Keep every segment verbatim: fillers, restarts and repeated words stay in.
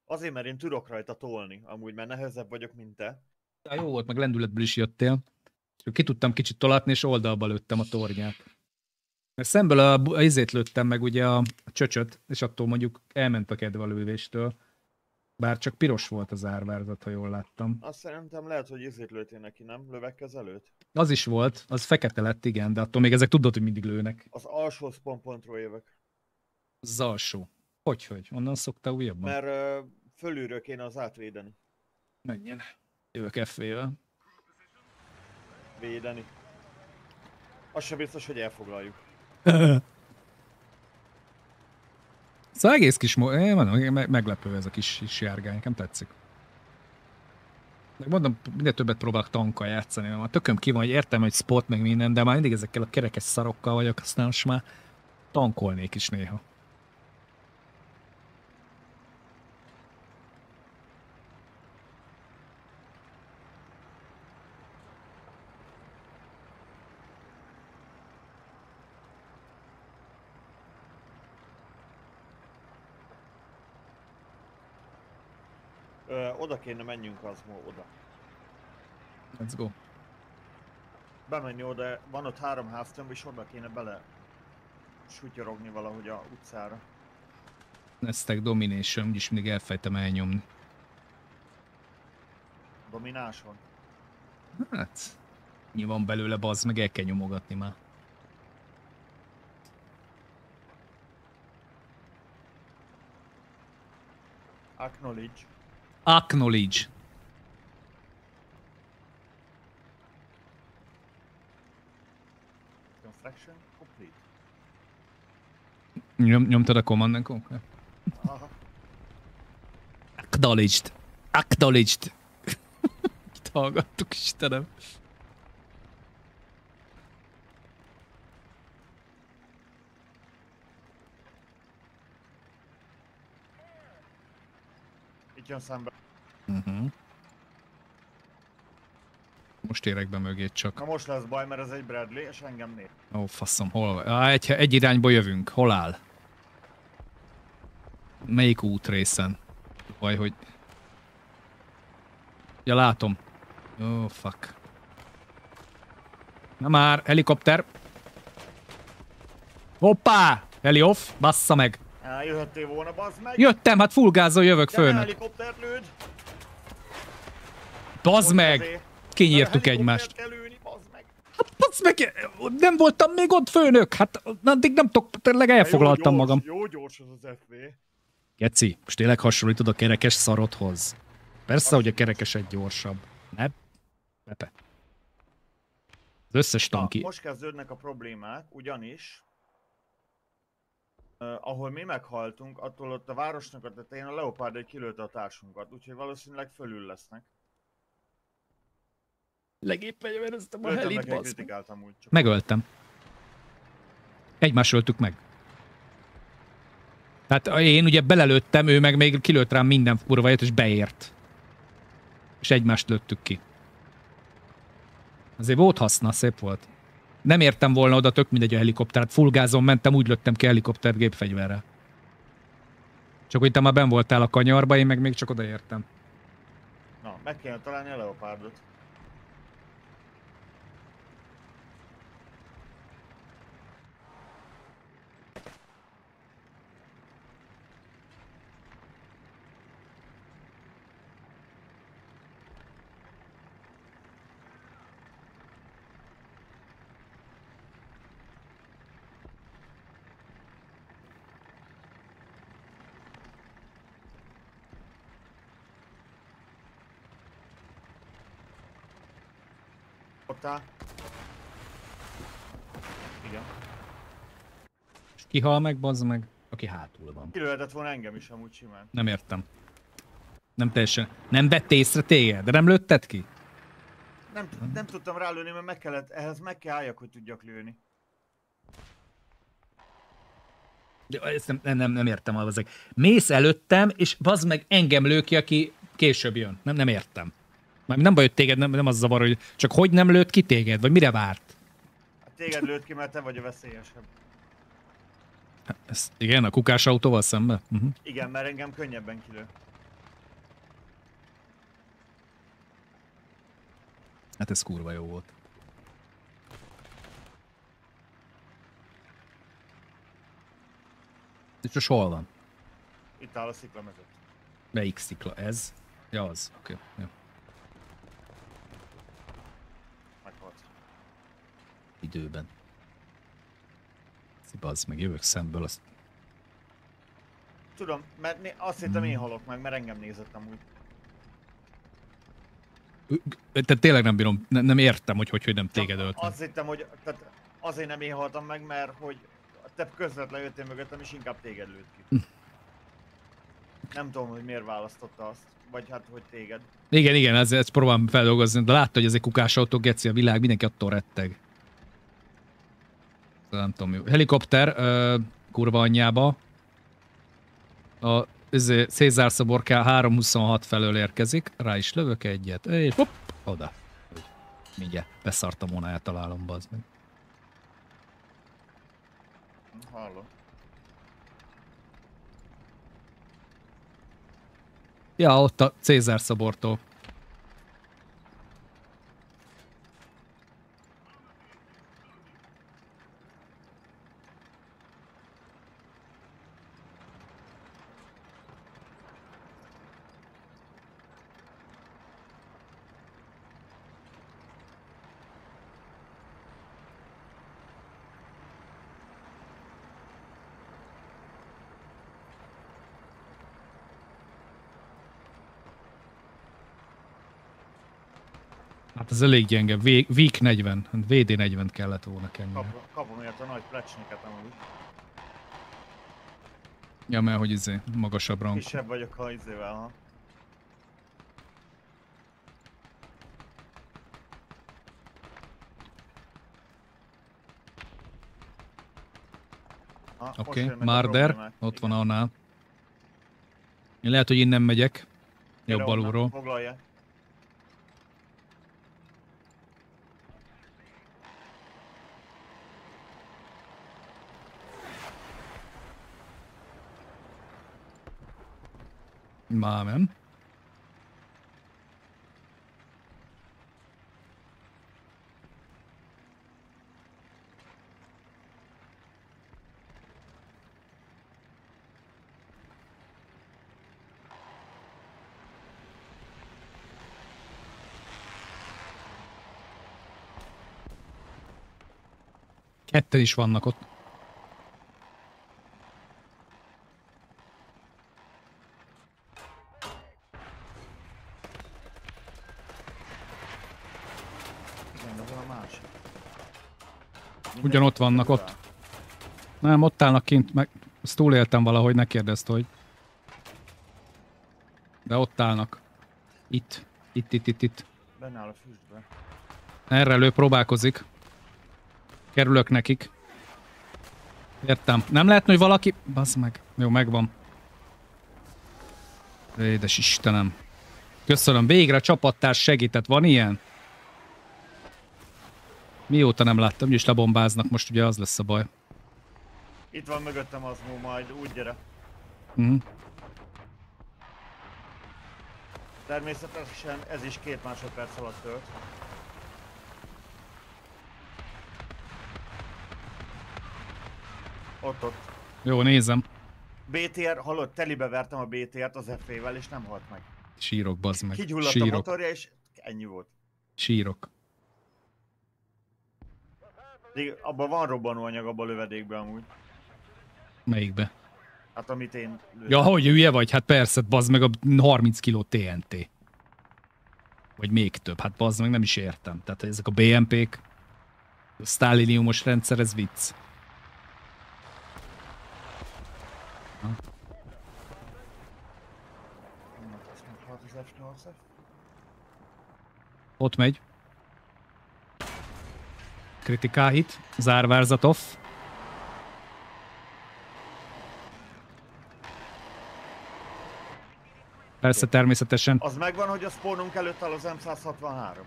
Azért, mert én tudok rajta tolni, amúgy, mert nehezebb vagyok, mint te. Ja, jó volt, meg lendületből is jöttél. És ki tudtam kicsit tolatni, és oldalba lőttem a tornyát. Mert szemből a, a izét lőttem meg ugye a, a csöcsöt, és attól mondjuk elment a kedve a lővéstől. Bár csak piros volt az árvárzat, ha jól láttam. Azt szerintem lehet, hogy izét lőttél neki, nem? Lövegkezelőt? Az is volt, az fekete lett, igen, de attól még ezek tudod, hogy mindig lőnek. Az alsó spawn pontról jövök. Az alsó. Hogyhogy? Onnan szoktál újabban? Mert uh, fölülről kéne az átvédeni. Menjen. Jövök ef vé-vel. Védeni. Az sem biztos, hogy elfoglaljuk. Szóval egész kis mo- eh, mondom, me- meglepő ez a kis, kis járgány, nekem tetszik. Mondom, minden többet próbálok tankkal játszani, mert a tököm ki van, hogy értem, hogy spot meg minden, de már mindig ezekkel a kerekes szarokkal vagyok, aztán most már tankolnék is néha. Ö, oda kéne menjünk, az mo oda. Let's go. Bemenni oda, van ott három háztömb, és oda kéne bele sutyorogni valahogy a utcára. Neztek Domination, úgyis mindig elfejtem elnyomni. Domináson? Hát, mi van belőle, bazd meg, el kell nyomogatni már. Acknowledge. Acknowledge. Construction complete. Nyom, nyomtad a command and conquer? Aha. Acknowledged. Acknowledged. Itt hallgattuk, Istenem. Itt jön szembe. Uh-huh. Most érek be mögé csak. Na most lesz baj, mert ez egy Bradley, és engem néz. Ó, faszom, hol van? Á, egy, egy irányba jövünk. Hol áll? Melyik útrészen? Vagy hogy... Ja, látom. Ó, oh, fuck. Na már, helikopter. Hoppá! Heli off, bassza meg. Eljöhettél volna, bazd meg! Jöttem, hát full gázol jövök, De ne főnök. helikoptert lőd! Bazd Ott meg! ezért. Kinyírtuk Helikoptert egymást. kell lőni, bazd meg! Hát bazd meg! Nem voltam még ott, főnök! Hát addig nem tudok, tényleg elfoglaltam jó, magam. Jó gyors az az ef vé. Geci, most tényleg hasonlítod a kerekes szarodhoz. Persze, hogy a kerekes egy gyorsabb. Ne? Pepe. Az összes tanki... Na, most kezdődnek a problémák, ugyanis uh, ahol mi meghaltunk, attól ott a városnak a tetején a Leopard egy kilőtte a társunkat, úgyhogy valószínűleg fölül lesznek. Legépp fegyvereztem a Öltem helit, neki, bazd. kritikáltam úgy csak. Megöltem. Egymást öltük meg. Tehát én ugye belelőttem, ő meg még kilőtt rám minden kurvaját, és beért. És egymást lőttük ki. Azért volt haszna, szép volt. Nem értem volna oda, tök mindegy a helikoptert. Full gázon mentem, úgy lőttem ki a helikoptert gépfegyverrel. Csak hogy te már benn voltál a kanyarba, én meg még csak odaértem. Na, meg kéne találni a Leopardot. Ott áll. Igen. És ki hal meg, bazd meg? Aki hátul van. Kilőhetett volna engem is amúgy simán. Nem értem. Nem teljesen. Nem vett észre téged? De nem lőtted ki? Nem, nem tudtam rálőni, mert meg kellett, ehhez meg kell álljak, hogy tudjak lőni. De ezt nem, nem, nem, nem értem ezek. Mész előttem, és bazd meg engem lő ki, aki később jön. Nem, nem értem. Már nem baj, hogy téged nem, nem az zavar, hogy csak hogy nem lőtt ki téged, vagy mire várt? Hát téged lőtt ki, mert te vagy a veszélyesebb. Ez, igen, a kukás autóval szembe? Uh-huh. Igen, mert engem könnyebben kilő. Hát ez kurva jó volt. És most hol van? Itt áll a szikla mögött. Melyik szikla? Ez? Ja, az. Oké. Okay. Ja. Meghalt. Időben. Bazd meg, jövök szemből, azt... Tudom, mert né- azt hittem én halok meg, mert engem nézett amúgy. Tehát tényleg nem bírom, ne, nem értem, hogy hogy, hogy nem téged öltem. Azt hittem, hogy tehát azért nem én haltam meg, mert hogy te közvetlen jöttél mögöttem, és inkább téged lőtt ki. Nem tudom, hogy miért választotta azt, vagy hát, hogy téged. Igen, igen, ezt, ezt próbálom feldolgozni, de látta, hogy ez egy kukás autó, geci a világ, mindenki attól retteg. Nem tudom, jó. Helikopter, uh, kurva anyjába. A Cézár szobor három huszonhat felől érkezik, rá is lövök egyet, és hopp, oda. Mindjárt beszartam volna, eltalálom, bazd meg. Hallom. Ja, ott a Cézár szobortól. Hát ez elég gyenge. Week negyven. vé dé negyven kellett volna kenni. Kap, kapom ért a nagy plecsniket amúgy. Ja, mert hogy izé, magasabb rang. Kisebb vagyok a izével, ha. Oké, okay. Marder, ott van annál. Én lehet, hogy innen megyek. Jobb alulról. Foglalja. Mámen. Ketten is vannak ott. Ugyanott vannak ott. Nem, ott állnak kint, meg ezt túléltem valahogy, ne kérdezd, hogy. De ott állnak. Itt. Itt, itt, itt, itt. Benne áll a füstbe. Erre elő próbálkozik. Kerülök nekik. Értem. Nem lehetne, hogy valaki... Bazd meg. Jó, megvan. Édes Istenem. Köszönöm. Végre a csapattárs segített. Van ilyen? Mióta nem láttam, úgyis lebombáznak, most ugye az lesz a baj. Itt van mögöttem az mó, majd úgy gyere. Uh-huh. Természetesen ez is két másodperc alatt tölt. Ott, ott. Jó, nézem. bé té er, hallod, telibe vertem a bé té ert az ef vé-vel és nem halt meg. Sírok, bazd meg. Kigyulladt Sírok. a motorja és ennyi volt. Sírok. De abban van robbanóanyag abban a lövedékben amúgy. Melyikbe? Hát amit én lőttem. Ja, hogy hülye vagy? Hát persze, bazd meg a harminc kiló té en té. Vagy még több, hát bazd meg nem is értem. Tehát ezek a bé em pék, a sztáliniumos rendszer, ez vicc. Ha. Ott megy. Critical hit, zárvárzat off. Persze, természetesen. Az megvan, hogy a spawnunk előtt áll az em száz hatvanhárom.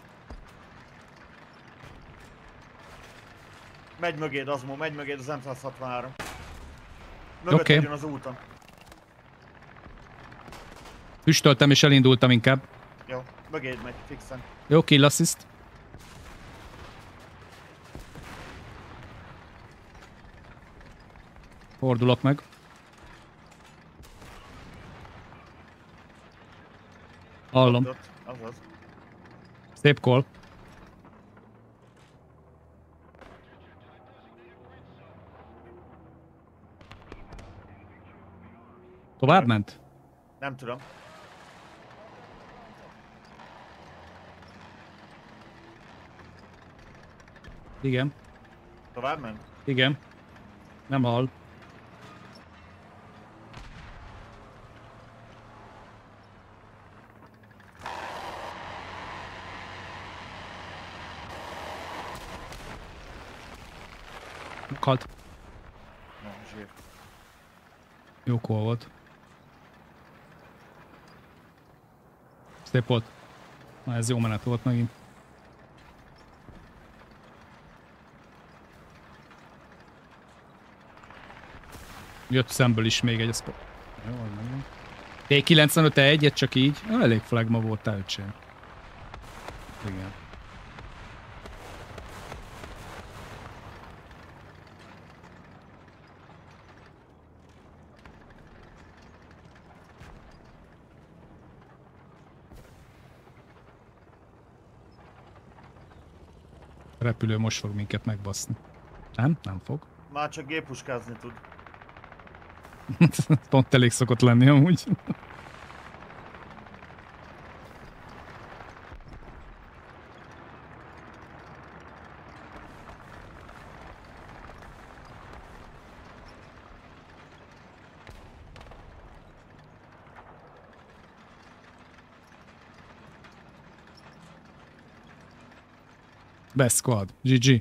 Megy mögéd, Azmo, megy mögéd az em száz hatvanhárom. Mögött Oké. okay. Az úton. Füstöltem és elindultam inkább. Jó. Mögéd megy, fixen. Jó, kill assist. Fordulok meg. Hallom. Ott, azaz. Szép call. Tovább ment? Nem tudom. Igen. Tovább ment? Igen. Nem hall. Meghalt. Nem, zsír. Jó call volt. Szép volt. Na ez jó menet volt megint. Jött szemből is még egy spot. Jó, az megvan. T kilencvenöt egyet csak így. Elég flagma volt elcsén. Igen. A repülő most fog minket megbaszni. Nem? Nem fog. Már csak gépuskázni tud. Pont elég szokott lenni amúgy. Best squad. gé gé.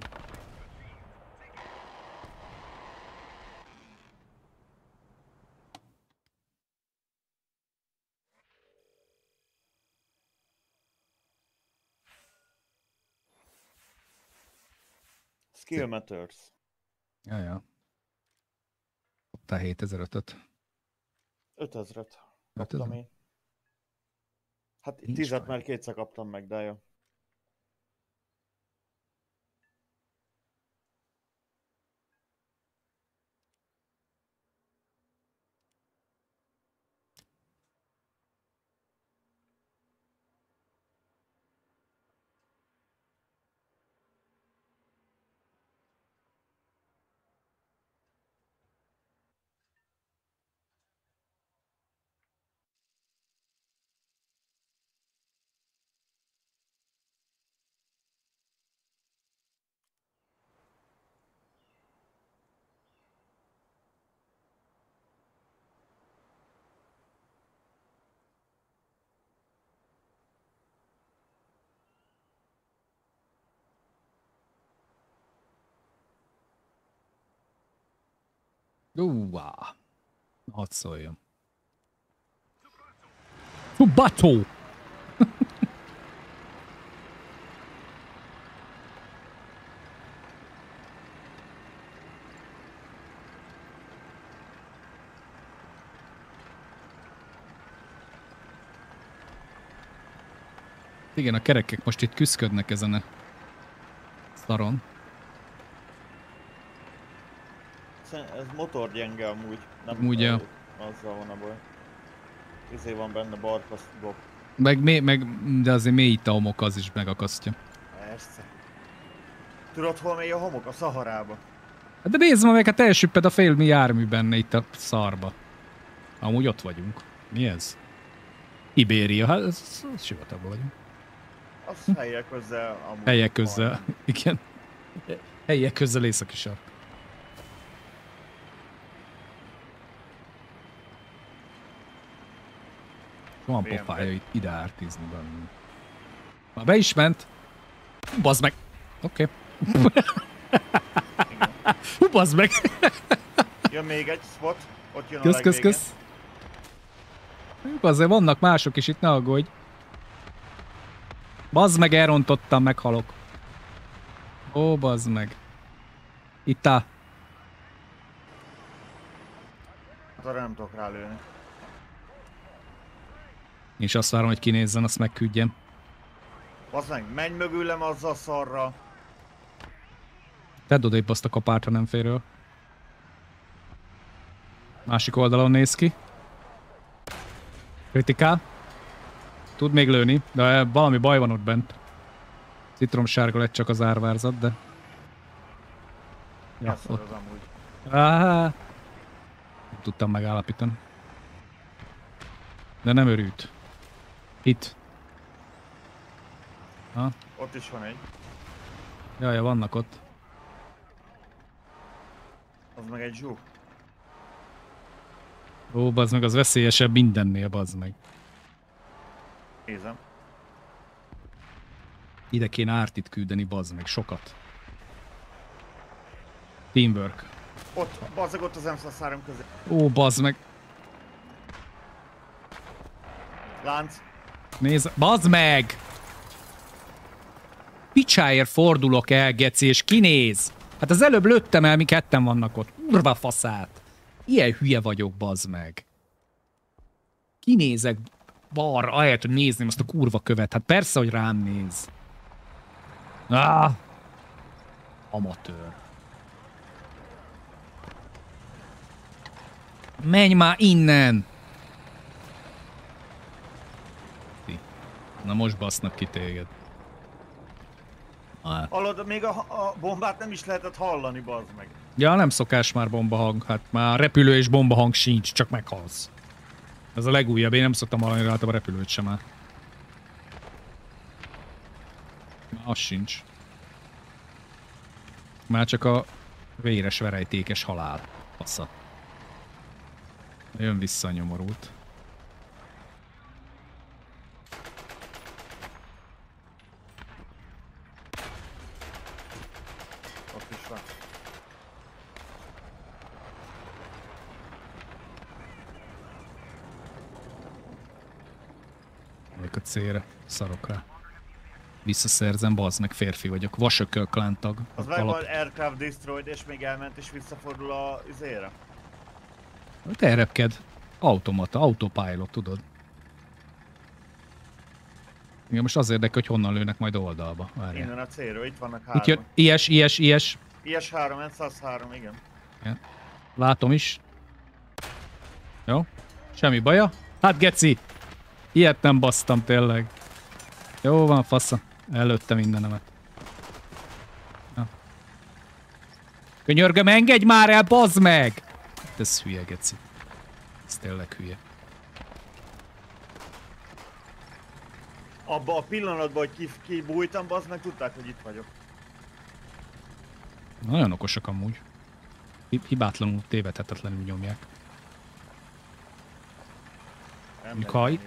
Skill matters. Jaja. Kaptál hétezer-ötöt. ötezret kaptam én. Hát Nincs tízet baj. már kétszer kaptam meg, de jó. Uá. Hadd szóljon. Subato! Igen, a kerekek most itt küszködnek ezen a szaron. Ez motorgyenge amúgy. Nem Amúgy, ja. Azzal van a baj. Izé van benne barkasztbok. Meg, mély, meg, de azért mély itt a homok, az is megakasztja. Persze. Tudod, hol megy a homok? A Szaharába. Hát de nézd meg, hát elsüpped a fél mi jármű benne itt a szarba. Amúgy ott vagyunk. Mi ez? Ibéria, hát ez, ez sivatagban vagyunk. Az helyek közel amúgy. Helyek közel, majdnem. igen. Helyek közel északi sark. Van Milyen pofája be- itt ide ártízni benne. Már be is ment. Bazd meg. Oké. Okay. Hú, bazd meg. Jön még egy spot. Ott jön a Kösz, kösz, legvégén. kösz. Hú, azért vannak mások is itt, ne aggódj. Bazd meg, elrontottam, meghalok. Ó, bazd meg. Itt áll. Hát arra nem tudok rálőni. És azt várom, hogy kinézzen, azt megküldjem. Az meg, menj mögülem azzal a szarra. Tedd odébb azt a kapárt, ha nem fér el. Másik oldalon néz ki. Kritikál. Tud még lőni, de valami baj van ott bent. Citromsárga lett csak az árvárzat, de... Ja, ott. Az amúgy. Ah, nem tudtam megállapítani. De nem örült. Itt. Ha? Ott is van egy. Jaj, vannak ott. Az meg egy zsúk. Ó, bazd meg, az veszélyesebb mindennél, bazd meg. Nézem. Ide kéne ártit küldeni, bazd meg, sokat. Teamwork. Ott, bazzeg ott az M száz három közé. Ó, bazd meg. Lánc. Nézd, bazd meg! Picsáért fordulok el, geci, és kinéz? Hát az előbb lőttem el, mi ketten vannak ott. Kurva faszát. Ilyen hülye vagyok, bazd meg. Kinézek balra, ahelyett, hogy nézném azt a kurva követ. Hát persze, hogy rám néz. Ah! Amatőr. Menj már innen! Na most basznak ki téged. Ah. Hallod, még a, a bombát nem is lehetett hallani, bazd meg. Ja, nem szokás már bombahang. Hát már repülő és bombahang sincs, csak meghalsz. Ez a legújabb, én nem szoktam hallani rá a repülőt sem már. Már az sincs. Már csak a véres, verejtékes halál. Passza. Jön vissza a nyomorult. Ott is van. Melyik a célra? Szarok rá. Visszaszerzem, bazd meg, férfi vagyok. Vasököl klántag. Az meg van Aircraft Destroyed, és még elment és visszafordul a izére. Te repked. Automata, autopilot, tudod. Igen, most az érdekel, hogy honnan lőnek majd oldalba. Várjál. Innen a célről, itt vannak három. Itt jön, ilyes, ilyes, ilyes. I S három, M száz három, igen. Ja. Látom is. Jó. Semmi baja. Hát geci! Ilyet nem basztam tényleg. Jó van, fasza. Előtte mindenemet. Ja. Könyörgöm, engedj már el, bazd meg! Ez hülye, geci. Ez tényleg hülye. Abba a pillanatban, hogy kibújtam, bazd meg, tudták, hogy itt vagyok. Nagyon okosak amúgy. Hibátlanul, tévedhetetlenül nyomják. Ha itt...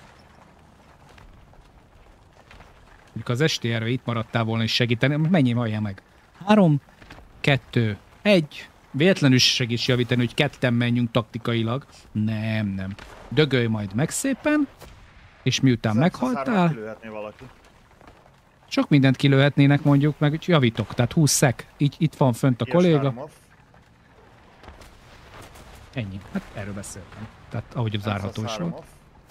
Mikor az es té er-re itt maradtál volna és segíteni, mennyi hallja meg? Három, kettő, egy. Véletlenül segíts javítani, hogy ketten menjünk taktikailag. Nem, nem. Dögölj majd meg szépen, és miután meghaltál... Sok mindent kilőhetnének mondjuk, meg hogy javítok, tehát húsz szek. Így itt van fönt a kolléga. Ennyi. Hát erről beszéltem. Tehát ahogy az zárható is volt.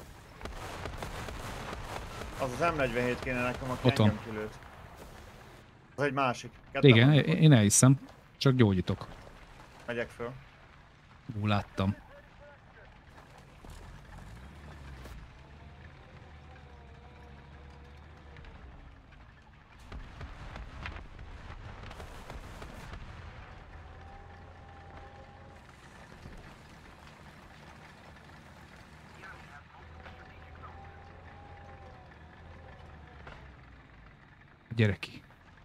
Az az M negyvenhét kéne nekem, aki engem kilőtt. Az egy másik. Ketten igen, van, én elhiszem. Csak gyógyítok. Megyek föl. Ú, láttam. Gyere ki.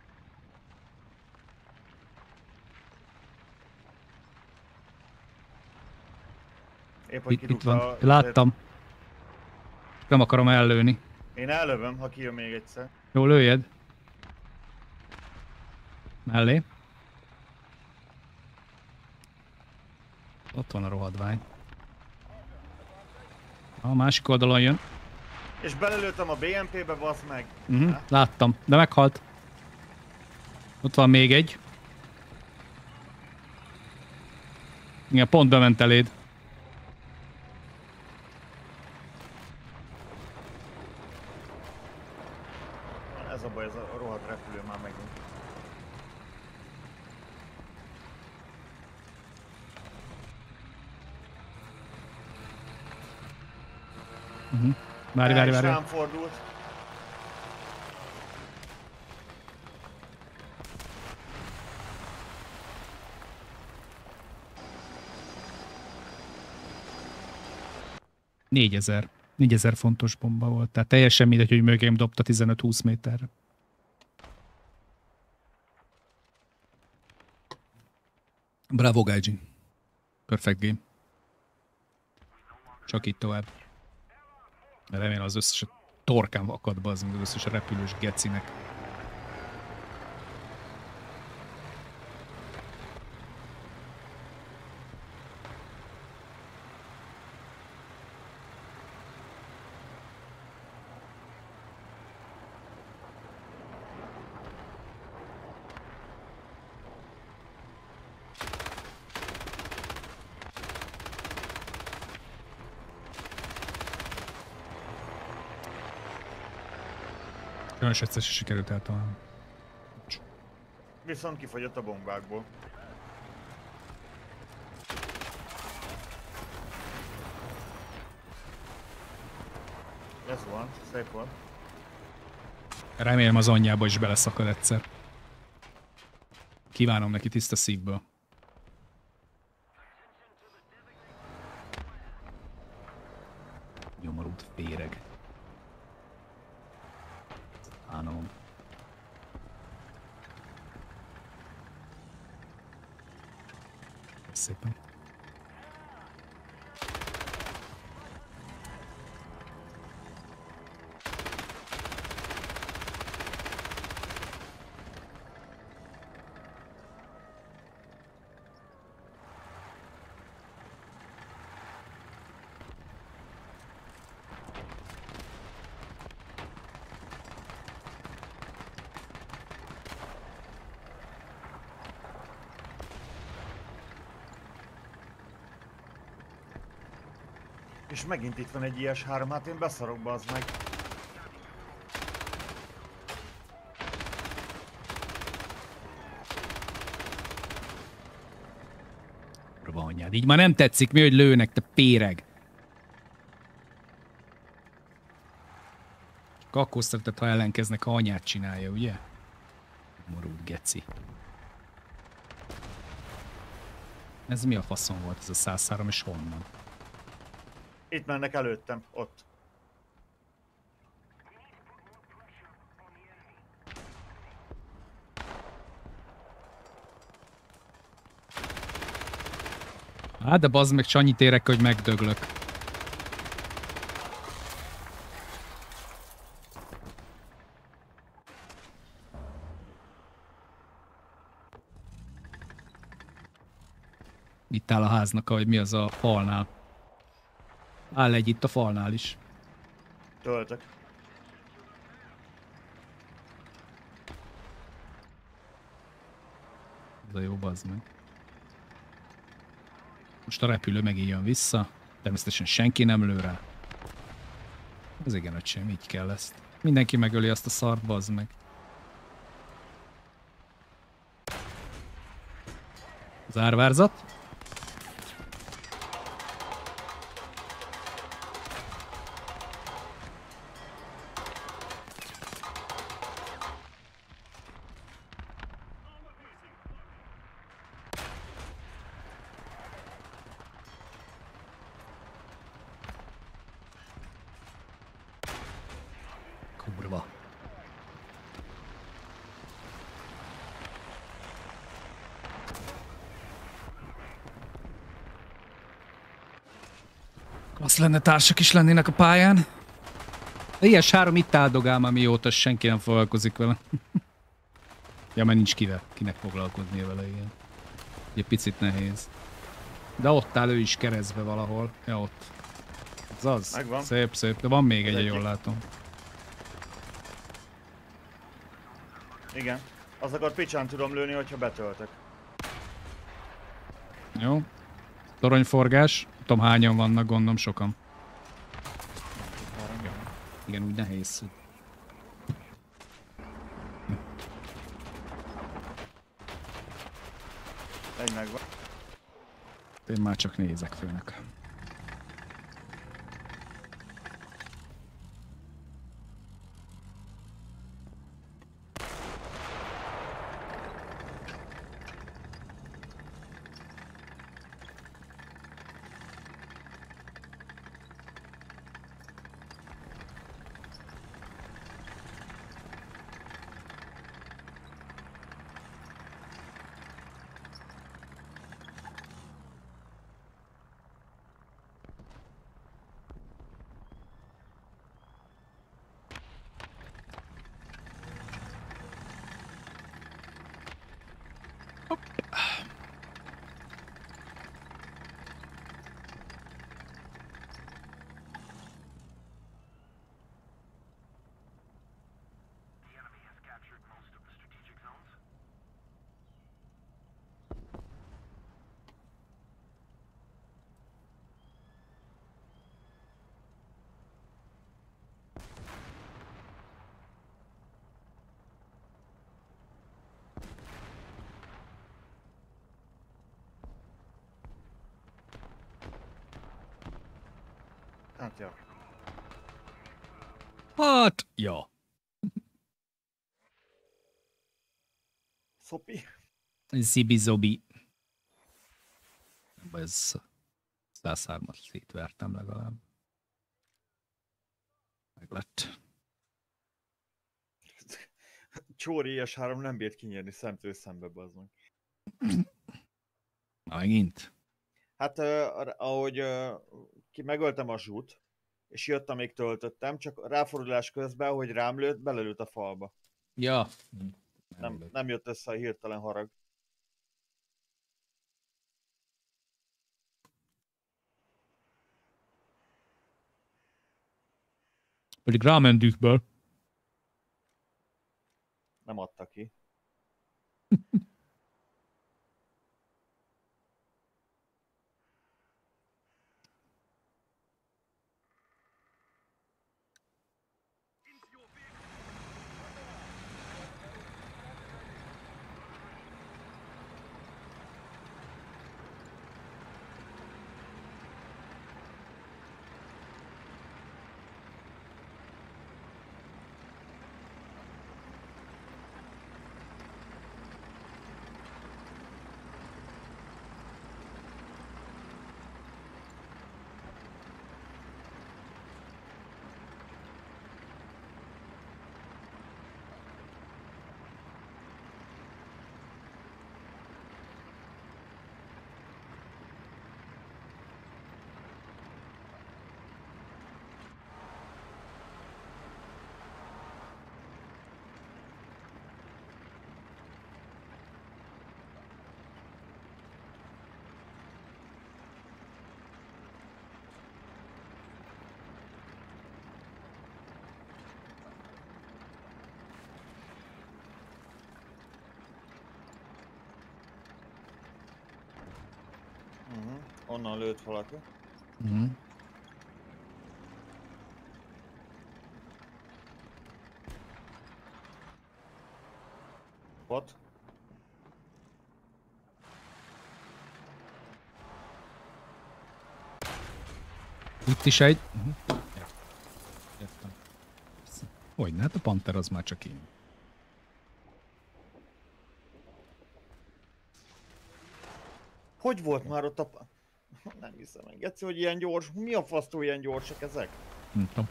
Épp, itt, itt van. A... Láttam. Nem akarom ellőni. Én ellövöm, ha kijön még egyszer. Jó, lőjed. Mellé. Ott van a rohadvány. A másik oldalon jön. És belelőttem a bé em pé-be, basz meg. Uh -huh, láttam, de meghalt. Ott van még egy. Igen, pont bement eléd. az a baj, ez a rohadt repülő már megint. Uh-huh. Várj, várj, várj. Rám fordult. négyezer. négyezer fontos bomba volt. Tehát teljesen mindegy, hogy mögém dobta tizenöt-húsz méterre. Bravo, Gaijin. Perfect game. Csak itt tovább. Remélem az összes torkán akad be az összes repülős gecinek. Sajnos egyszer se sikerült eltalálni. Viszont kifogyott a bombákból. Ez van, szép volt. Remélem az anyjába is beleszakad egyszer. Kívánom neki tiszta szívből. Nyomorult féreg. Ánom. Szépen. És megint itt van egy I S három, hát én beszarok be, az meg. Kurva anyád, így már nem tetszik mi, hogy lőnek, te péreg. Csak akkor szeretett, ha ellenkeznek, ha anyát csinálja, ugye? Morult geci. Ez mi a faszom volt ez a száz három, és honnan? Itt mennek előttem, ott. Hát de bazd meg, annyit érek, hogy megdöglök. Itt áll a háznak, ahogy mi az a falnál. Áll egy itt a falnál is. Töltök. Ez a jó, bazd meg. Most a repülő megint jön vissza. Természetesen senki nem lő rá. Ez igen, öcsém, így kell ezt. Mindenki megöli azt a szart, bazd meg. Zárvárzat. Kurva. Azt lenne, társak is lennének a pályán. A I S három itt áldogál már mióta, senki nem foglalkozik vele. Ja, mert nincs kivel, kinek foglalkoznia vele, igen. Egy picit nehéz. De ott áll ő is keresztbe valahol. Ja, ott. Ez az. Megvan. Szép, szép. De van még egy, jól látom. Igen. Azokat picsán tudom lőni, hogyha betöltök. Jó. Toronyforgás. Tudom hányan vannak, gondolom sokan. Ja. Igen, úgy nehéz. Egy megvan. Én már csak nézek, főnök. Hát jó. Hát, ja. Szopi. Zibi-zobi. Ez száz hármat szétvertem legalább. Meg lett. Csóri es három nem bírt kinyerni szemtől szembe, bazdmeg. Na, megint. Hát uh, ahogy uh, ki megöltem a zsút, és jött, amíg töltöttem, csak ráfordulás közben, ahogy rám lőtt, belelőtt a falba. Ja. Nem, nem jött össze a hirtelen harag. Pedig rámentünk ből. Nem adta ki. Uh-huh. Onnan lőtt valaki. Uh-huh. Ott. Itt is egy. Uh-huh. Ja. Értem. Hogyne, hát a Panther az már csak én. Hogy volt már ott a... Nem hiszem meg. Geci, hogy ilyen gyors. Mi a fasztó ilyen gyorsak ezek? Nem tudom.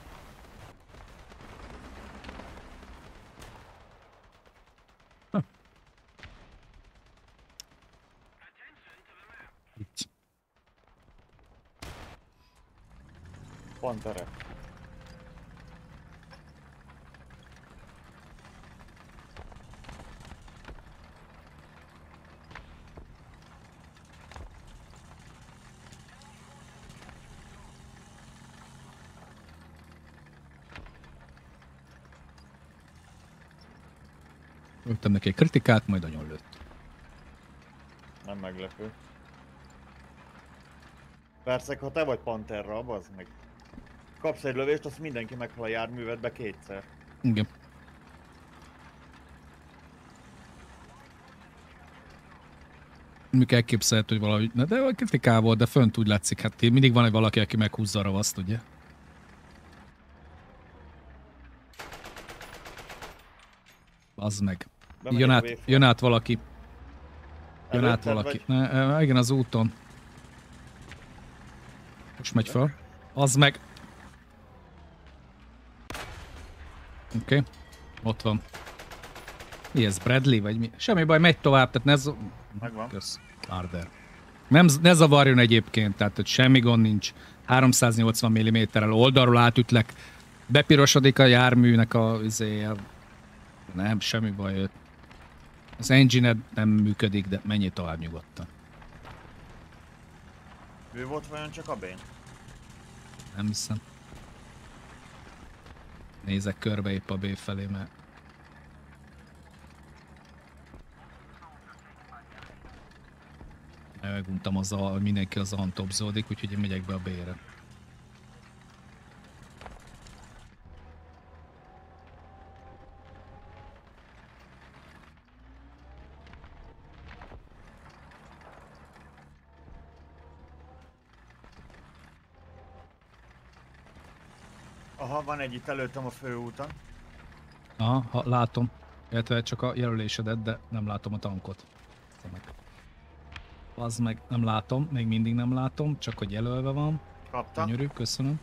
Itt. Panterek. Lőttem neki egy kritikát, majd agyon lőtt. Nem meglepő. Persze, ha te vagy Panterra, bazd meg. Kapsz egy lövést, azt mindenki meghal a járművedbe kétszer. Igen. Mikor elképzelhető, hogy valahogy, na de a kritikával, de fönt úgy látszik, hát mindig van egy valaki, aki meghúzza a ravaszt, ugye? Az meg. Jön át, jön át valaki. Jön át valaki. Ne, ne, igen, az úton. Most megy fel. Az meg. Oké. Okay. Ott van. Mi ez, Bradley vagy mi? Semmi baj, megy tovább, tehát ne... Z... Megvan. Kösz. Arder. Nem, ne zavarjon egyébként, tehát hogy semmi gond nincs. háromszáznyolcvan milliméterrel oldalról átütlek. Bepirosodik a járműnek a izéje. Nem, semmi baj. Az engine nem működik, de menjél tovább nyugodtan. Ő volt vajon csak a bén? Nem hiszem. Nézek körbe épp a B felé, mert... Meguntam az a, hogy mindenki az A-n topzódik, úgyhogy én megyek be a B-re. Aha, van egy itt előttem a főúton. Aha, ha, látom. Illetve csak a jelölésedet, de nem látom a tankot. Az meg nem látom, még mindig nem látom, csak hogy jelölve van. Kapta. Gyönyörű, köszönöm.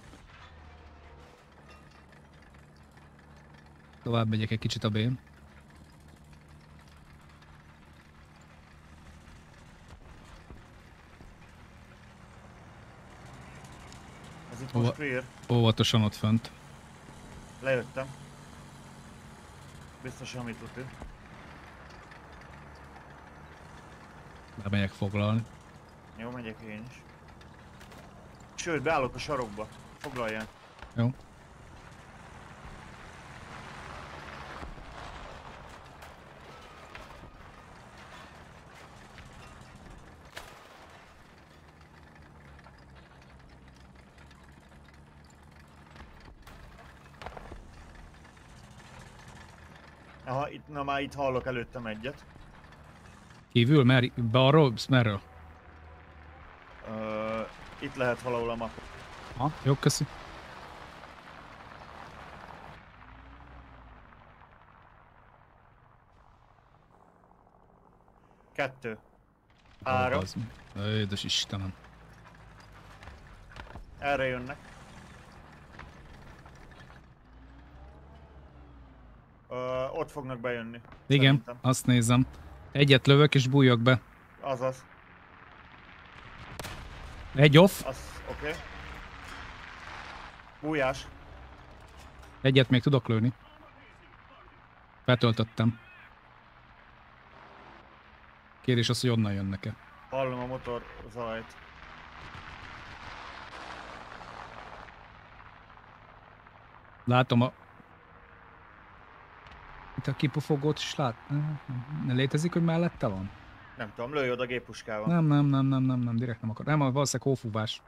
Tovább megyek egy kicsit a B-n. Ez itt most clear. Óvatosan ott fönt. Lejöttem. Biztos, amit tudod. Bemegyek foglalni. Jó, megyek én is. Sőt, beállok a sarokba. Foglaljál. Jó. Aha, itt, na már itt hallok előttem egyet. Kívül? Mer balról? Merről? Uh, itt lehet valahol a map. Ha, jó, köszi. Kettő. Három. Édes Istenem. Erre jönnek. Uh, ott fognak bejönni. Igen, szerintem. Azt nézem. Egyet lövök és bújjak be. Azaz. Egy off. Az, oké. Okay. Bújás. Egyet még tudok lőni. Betöltöttem. Kérdés az, hogy onnan jönnek-e. Hallom a motor zajt. Látom a... Itt a kipufogót is lát... Ne létezik, hogy mellette van? Nem tudom, lőj oda géppuskával. Nem, nem, nem, nem, nem, nem, direkt nem akar. Nem, valószínűleg hófúvás.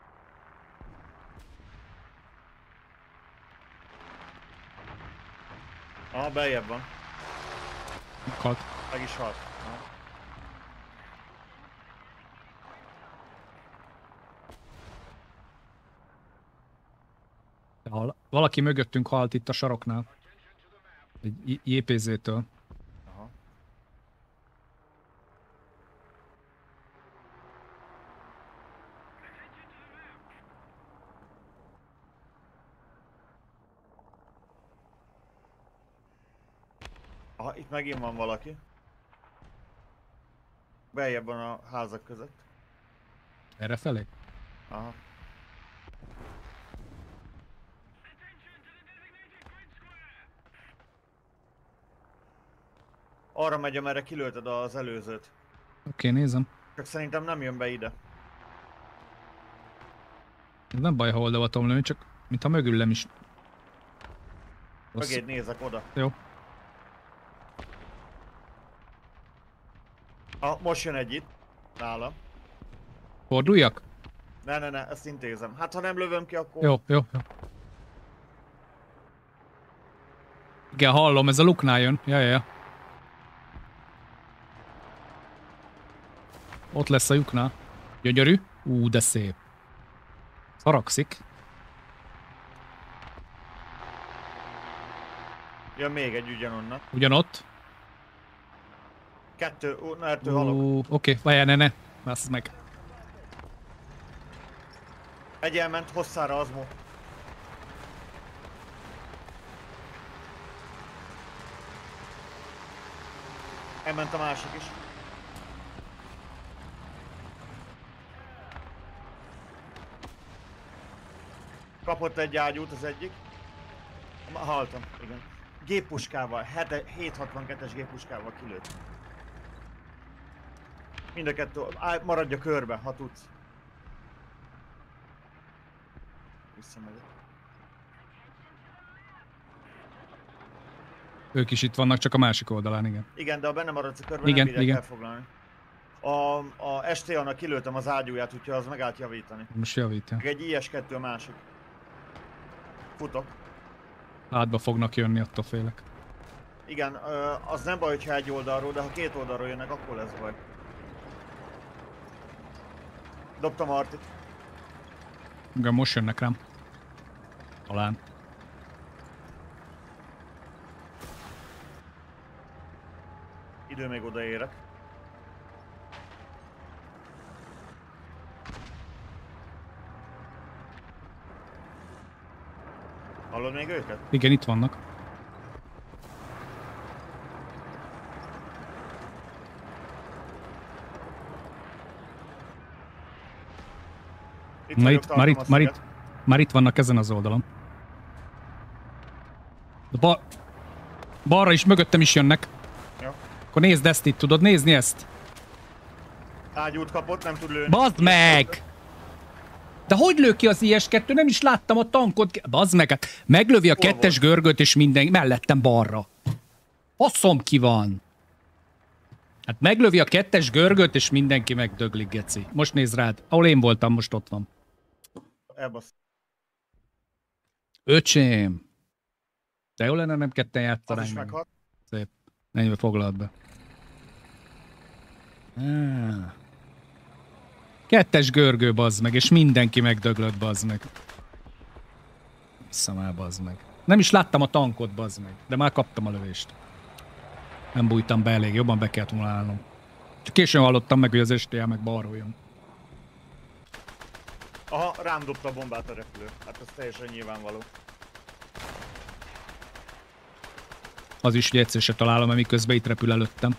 Aha, beljebb van. Halt. Meg is halt. Aha. Valaki mögöttünk halt itt a saroknál. Egy jé pé zé-től. Aha. Aha, itt megint van valaki. Beljebb van a házak között. Erre felé? Aha. Arra megy, amerre kilőtted az előzőt. Oké, okay, nézem. Csak szerintem nem jön be ide. Nem baj, ha oldalvatom lőni, csak mintha mögülem is. Mögéd nézek oda. Jó. Ah, most jön egy itt. Nálam. Forduljak? Ne, ne, ne, ezt intézem. Hát ha nem lövöm ki, akkor... Jó, jó, jó. Igen, hallom, ez a luknál jön. Ja, ja, ja. Ott lesz a lyuknál. Gyönyörű. Ú, de szép. Szarakszik. Jön még egy ugyanonnan. Ugyanott. Kettő, ó, na ettől halok. Oké, okay. Várjál, ne, ne. Basz meg. Egy elment hosszára Azmo. Elment a másik is. Kapott egy ágyút az egyik. Haltam, igen. Géppuskával, hét hatvankettes géppuskával kilőtt. Mind a kettő, állj, maradj a körbe, ha tudsz. Visszamegyek. Ők is itt vannak, csak a másik oldalán, igen. Igen, de ha benne maradsz a körben, igen, nem bírják igen. elfoglalni. A, a es té á-nak kilőttem az ágyúját, úgyhogy az meg állt javítani. Most javítja. Meg egy i es kettő a másik. Futok. Hátba fognak jönni, attól félek. Igen, az nem baj, hogyha egy oldalról, de ha két oldalról jönnek, akkor lesz baj. Dobtam Artit. Igen, most jönnek rám. Talán. Idő még odaérek. Hallod még őket? Igen, itt vannak. Itt Már vagyok, itt, már, itt, már, itt, már itt vannak ezen az oldalon. De ba balra is, mögöttem is jönnek. Jó. Akkor nézd ezt itt, tudod nézni ezt? Ágyút kapott, nem tud lőni. Bazd meg! De hogy lő ki az i es kettő? Nem is láttam a tankot. Bazd meg, hát meglövi a Hol kettes volt? görgöt és minden mellettem balra. Faszom ki van. Hát meglövi a kettes görgöt és mindenki megdöglik, geci. Most nézd rád. Ahol én voltam, most ott van. Elbasz. Öcsém. De jó lenne, nem ketten Az játszanánk is meg. meghalt. Szép. Ennyibe foglald be. Ah. Kettes görgő, bazd meg, és mindenki megdöglött, bazd meg. Vissza már, bazd meg. Nem is láttam a tankot, bazd meg, de már kaptam a lövést. Nem bújtam be elég, jobban be kellett volna állnom. Csak későn hallottam meg, hogy az es té á meg balról jön. Aha, rám dobta a bombát a repülő. Hát ez teljesen nyilvánvaló. Az is, hogy egyszer se találom, mert miközben itt repül előttem.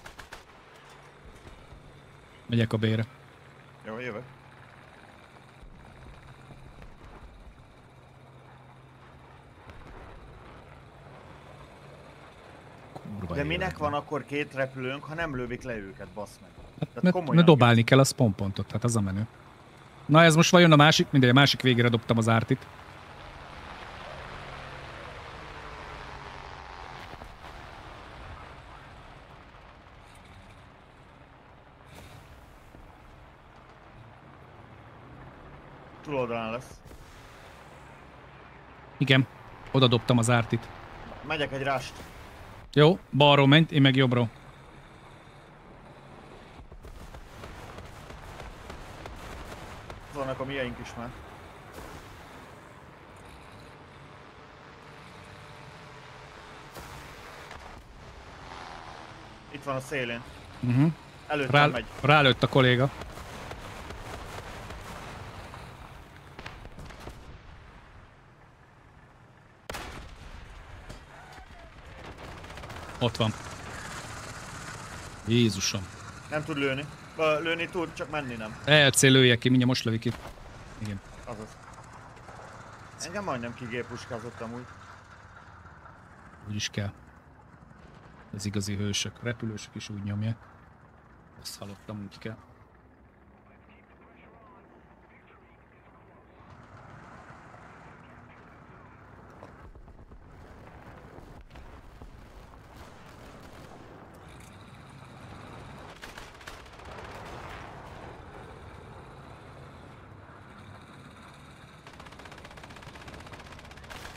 Megyek a B-re. Jó, jövök. Kurva De minek életben. van akkor két repülőnk, ha nem lövik le őket, bassz meg? Hát, mert, mert dobálni kell a spawn pontot, hát az a menő. Na ez most vajon a másik, mindegy, a másik végére dobtam az ártit. Túloldalán lesz. Igen, oda dobtam az ártit. Megyek egy rást. Jó, balról menj, én meg jobbról. Vannak a miénk is már. Itt van a szélén. Uh-huh. Előttem Rá, megy. rálőtt a kolléga. Ott van. Jézusom. Nem tud lőni. Ö, lőni tud, csak menni nem. el cé lője ki, mindjárt most lövi ki. Igen. Azaz. Engem majdnem kigépuskázott amúgy. Úgy is kell. Ez igazi hősök. Repülősök is úgy nyomják. Ezt hallottam, úgy kell.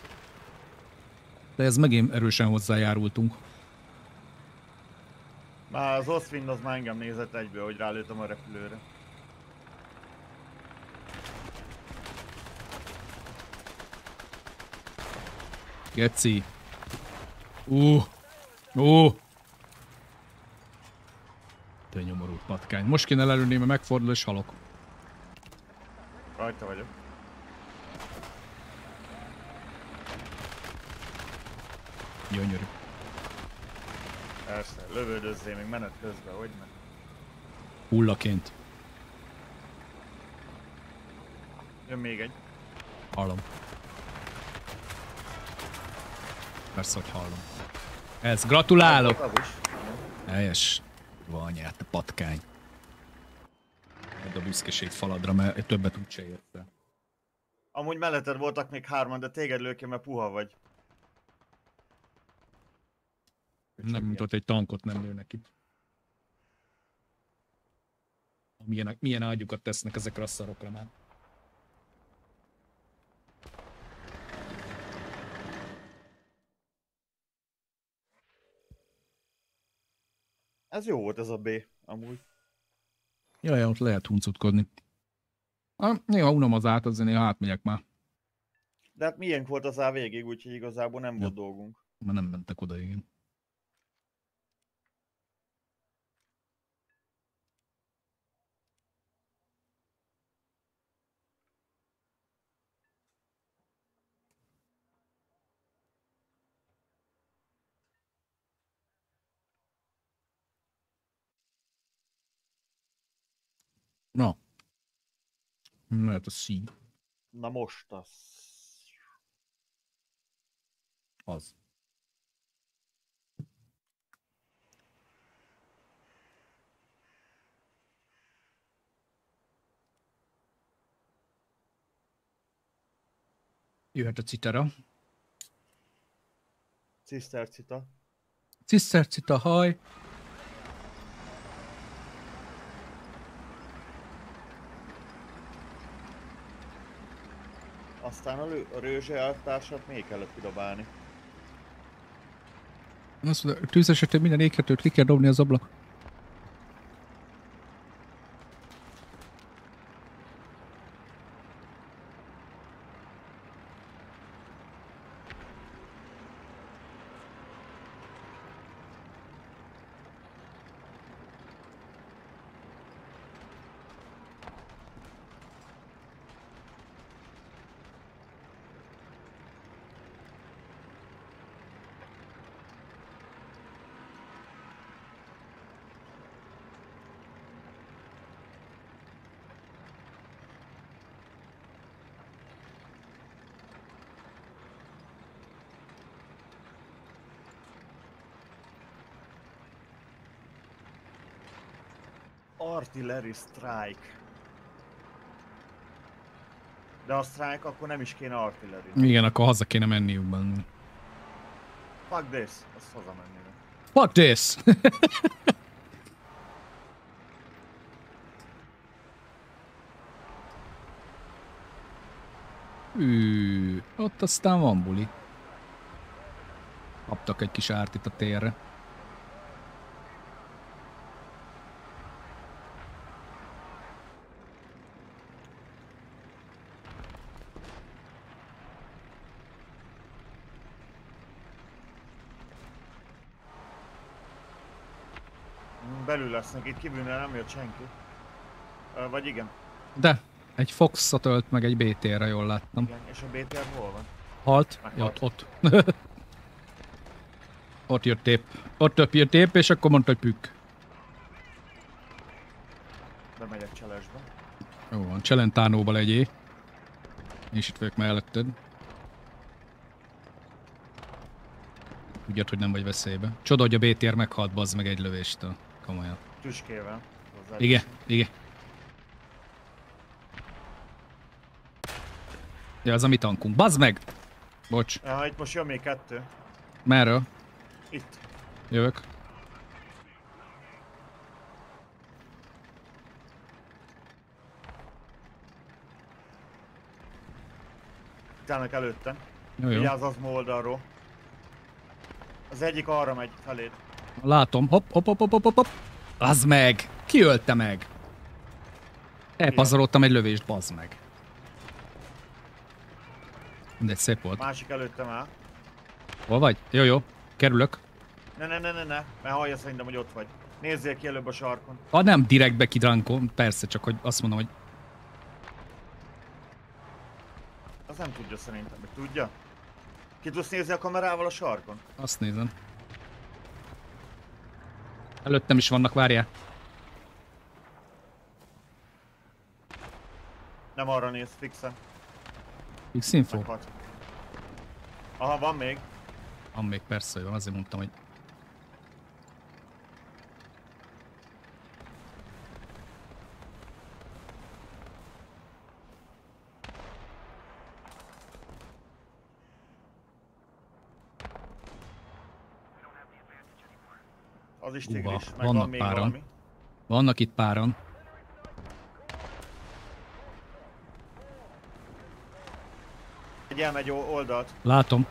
De ez megint erősen hozzájárultunk. Már az Ostwind az már engem nézett egyből, hogy rálőttem a repülőre. Geci. Uh. Uh. Te nyomorult patkány. Most kéne lelőni, mert megfordul és halok. Rajta vagyok. Gyönyörű. Persze, lövöldözzél még menet közben, hogy meg. Hullaként. Jön még egy. Hallom. Persze, hogy hallom. Ez, gratulálok! Az is. Helyes. Van anyát, a patkány. Edd a büszkeség faladra, mert többet úgyse érte. Amúgy melletted voltak még hárman, de téged lők, mert puha vagy. Nem, mint ott egy tankot nem lő neki. Milyen, milyen ágyukat tesznek ezekre a szarokra már. Ez jó volt ez a B, amúgy. Jaj, ott lehet huncutkodni. Ah, néha unom az át, azért néha átmegyek már. De hát milyen volt az A végig, úgyhogy igazából nem Ja. volt dolgunk. Már nem mentek oda, igen. Na. Lehet a szín. Na most az. Az. Jöhet a citera. Cisztercita. Cisztercita, haj. Aztán a, lő, a rőzse eltársat még kellett kidobálni. Azt mondja, tűz esetén minden éghetőt ki kell dobni az ablak. Artillery strike. De a strike akkor nem is kéne artillery. Igen, akkor haza kéne menniük benne. Fuck this, azt hazamennének. Fuck this! Ű, ott aztán van buli. Kaptak egy kis árt itt a térre. Belül lesznek, itt kívülnél nem jött senki. Ö, vagy igen. De, egy Fox-ot ölt meg egy bé té-re, jól láttam. Igen, és a bé té er hol van? Halt? Ja, ott, ott. Ott jött tép. Ott több jött tép, és akkor mondta, hogy pükk. Bemegyek cselesbe. Jó van, Celentánóba legyél. És itt vagyok melletted. Tudjad, hogy nem vagy veszélybe. Csoda, hogy a bé té er meghalt, bazd meg egy lövéstől. Komolyan. Tüskével. Hozzá Igen, igen. Ja, az a mi tankunk. Bazd meg! Bocs. Ja, itt most jön még kettő. Merről? Itt. Jövök. Itt állnak előttem. Jó, jó. Vigyázz az ma oldalról. Az egyik arra megy feléd. Látom. Hopp, hopp, hopp, hopp, hopp, hopp. Az meg! Ki ölte meg? Elpazaroltam egy lövést, bazd meg. Mindegy, szép volt. Másik előttem áll. Hol vagy? Jó, jó. Kerülök. Ne, ne, ne, ne, ne, mert hallja szerintem, hogy ott vagy. Nézzél ki előbb a sarkon. Ha nem direktbe kidrankol, persze, csak hogy azt mondom, hogy... Az nem tudja szerintem, meg tudja? Ki tudsz nézni a kamerával a sarkon? Azt nézem. Előttem is vannak, várjál. Nem arra néz, fixen. X info. Meghat. Aha, van még. Van még, persze, hogy van, azért mondtam, hogy... Az is Húha, tigris, meg vannak van még páran. valami. Vannak itt páran. Egy elmegy o- oldalt. Látom.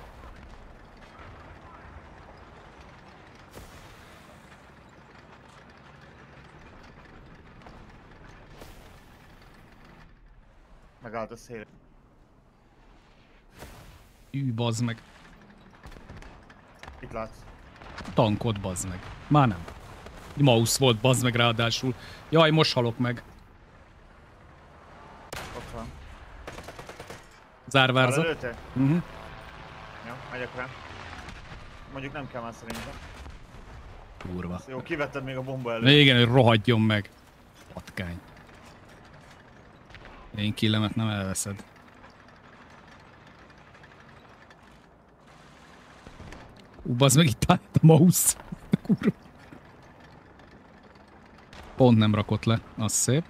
Megállt a szél. Ű, bazd meg. Itt látsz. Tankot, bazd meg. Már nem. Mouse volt, bazd meg ráadásul. Jaj, most halok meg. Ott van. Zárvárza. Előtte? Uh-huh. Ja, megyek rá. Mondjuk nem kell már szerintem. Kurva. Jó, kivetted még a bomba előtt. Igen, hogy rohadjon meg. Patkány. Én killemet nem elveszed. Ú, bazd meg, itt állt a mouse. Kurva. Pont nem rakott le. Az szép.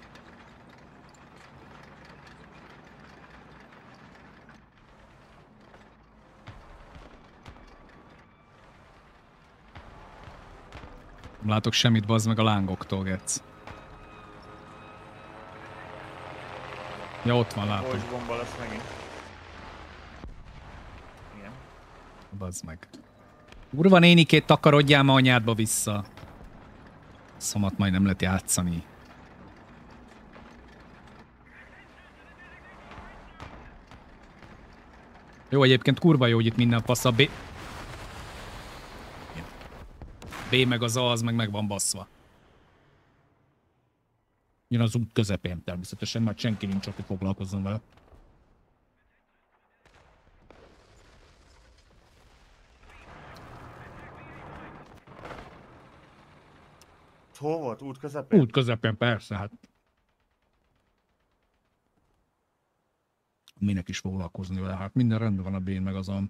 Nem látok semmit, bazd meg a lángoktól, gec. Ja, ott van, látom. Bocs, bomba lesz megint. Igen. Bazd meg. Kurva nénikét, takarodjál ma anyádba vissza. Szomat majd nem lehet játszani. Jó, egyébként kurva jó, hogy itt minden fasz a B... B meg az A, az meg meg van basszva. Jön az út közepén természetesen, mert senki nincs, aki foglalkozzon vele. Hol volt? Út közepén? Út közepén, persze, hát. Minek is foglalkozni vele, hát minden rendben van a B meg az A.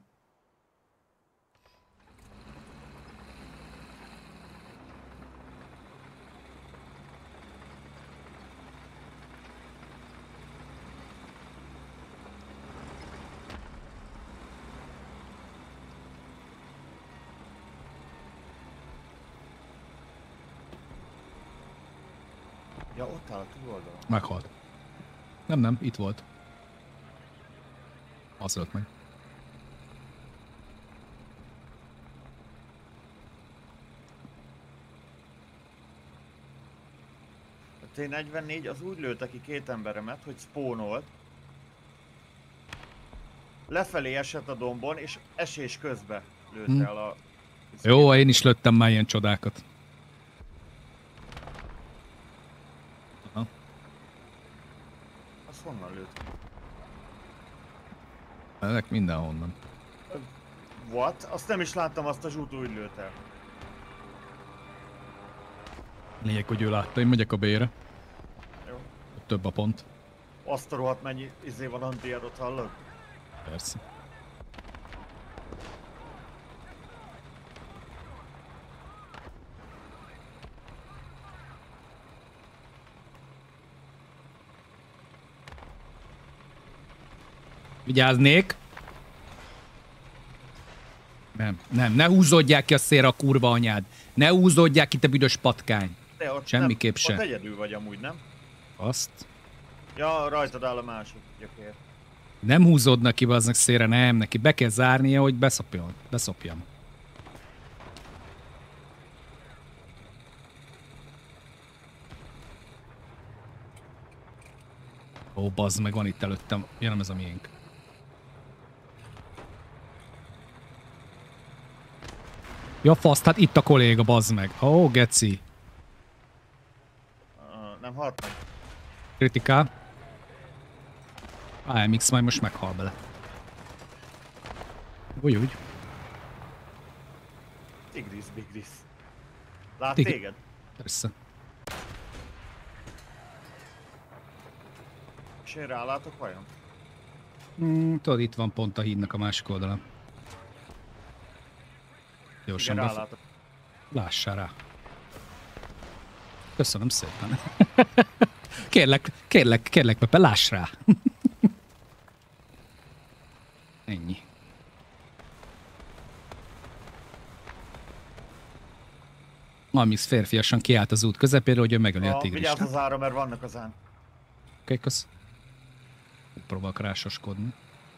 Ja, ott áll a túloldalon. Meghalt. Nem, nem, itt volt. Az ölt meg. A T negyvennégy az úgy lőtte ki két emberemet, hogy spawnolt. Lefelé esett a dombon, és esés közbe lőtte Hm. el a... Jó, én is lőttem már ilyen csodákat. Aha. Az honnan lőtt? Ezek mindenhonnan. What? Azt nem is láttam, azt a zsút úgy lőtt el. Lényeg, hogy ő látta, én megyek a B-re. Jó. Több a pont. Azt a rohadt mennyi izé van antiadot, hallod? Persze. Vigyáznék! Nem, nem, ne húzódják ki a szélre a kurva anyád! Ne húzódják ki, te büdös patkány! De ott Semmiképp nem, se. Ott egyedül vagy amúgy, nem? Azt? Ja, rajtad áll a másik gyökér. Nem húzódnak ki aznak szélre, nem, neki be kell zárnia, hogy beszopjon. Beszopjam. Ó, bazd meg, van itt előttem. Ja, nem ez a miénk. Ja, fasz, hát itt a kolléga, bazd meg. Ó, geci. Uh, nem halt meg. Kritikál. á em iksz majd most meghal bele. Úgy, úgy. Tigris, Bigris. Lát Tig- téged? Persze. És én rálátok vajon? Mm, tudod, itt van pont a hídnak a másik oldalán. Gyorsan Igen, bef... rálátok. Lássál rá. Köszönöm szépen. kérlek, kérlek, kérlek, Pepe, láss rá. Ennyi. Amix férfiasan kiállt az út közepére, hogy ő megöli a A, tigrist. vigyázz az ára, mert vannak az án. Oké, kösz. Próbálok rásoskodni.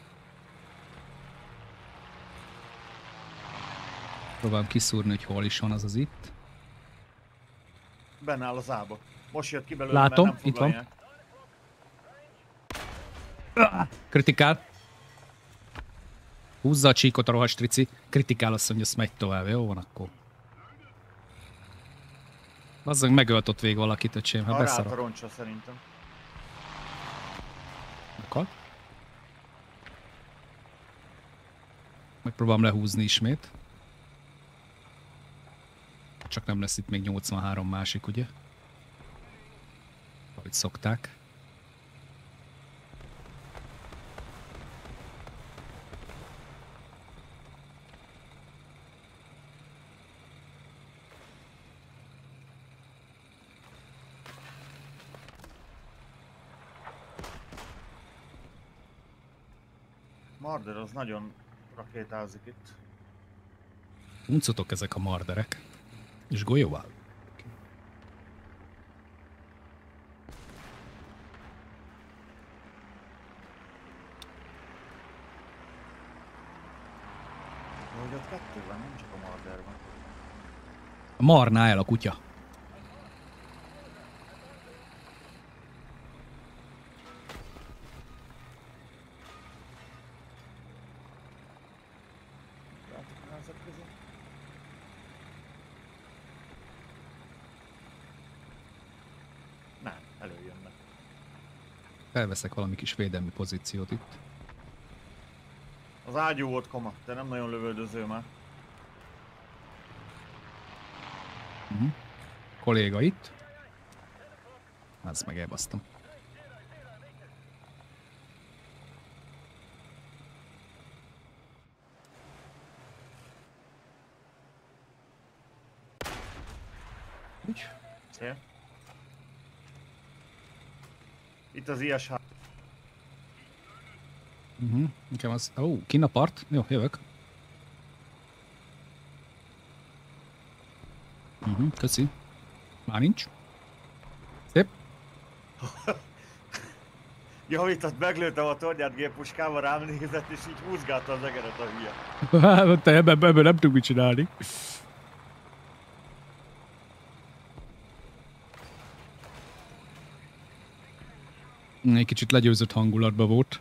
Próbálom kiszúrni, hogy hol is van az az itt. Benne áll az ába. Most jött ki belőle, Látom, mert nem itt van. foglalják. Kritikál. Húzza a csíkot a rohas trici. Kritikál, azt mondja, azt megy tovább. Jó van akkor. Azzal megölt ott végig valakit, öcsém. Hát Arra át a beszarok. roncsra szerintem. Akad. Megpróbálom lehúzni ismét. Csak nem lesz itt még nyolcvanhárom másik, ugye? Ahogy szokták. Marder az nagyon rakétázik itt. Uncotok ezek a marderek. És golyóval. Hogy ott kettő van, nem csak a Marder van. A marnál el a kutya. Látok a házak között. Nem, előjönnek. Felveszek valami kis védelmi pozíciót itt. Az ágyú volt koma, de nem nagyon lövöldöző már. Uh-huh. Kolléga itt. Az meg elbasztam. Úgy. Szél. Itt az i es há. Uh-huh. Nekem az... Ó, oh, kin a part. Jó, jövök. Uh-huh, köszi. Már nincs. Szép. Javított, meglőttem a tornyát géppuskával, rám nézett és így húzgálta az egeret a hülye. Hát, te ebben, ebben nem tudunk mit csinálni. Egy kicsit legyőzött hangulatban volt.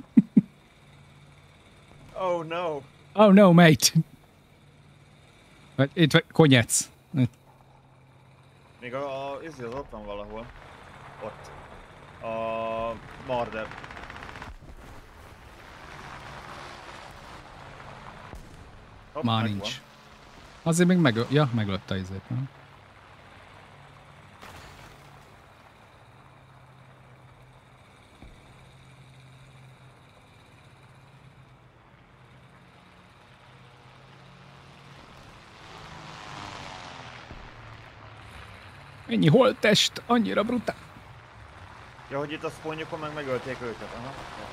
Oh no! Oh no, mate! Itt konyec. Még a, a izé az ott van valahol. Ott. A Marder. Hopp, Már megvan. nincs. Azért még meg... Ja, meglötte izét, nem? Ennyi holttest, annyira brutál. Ja, hogy itt a spawnjukon meg megölték őket, aha.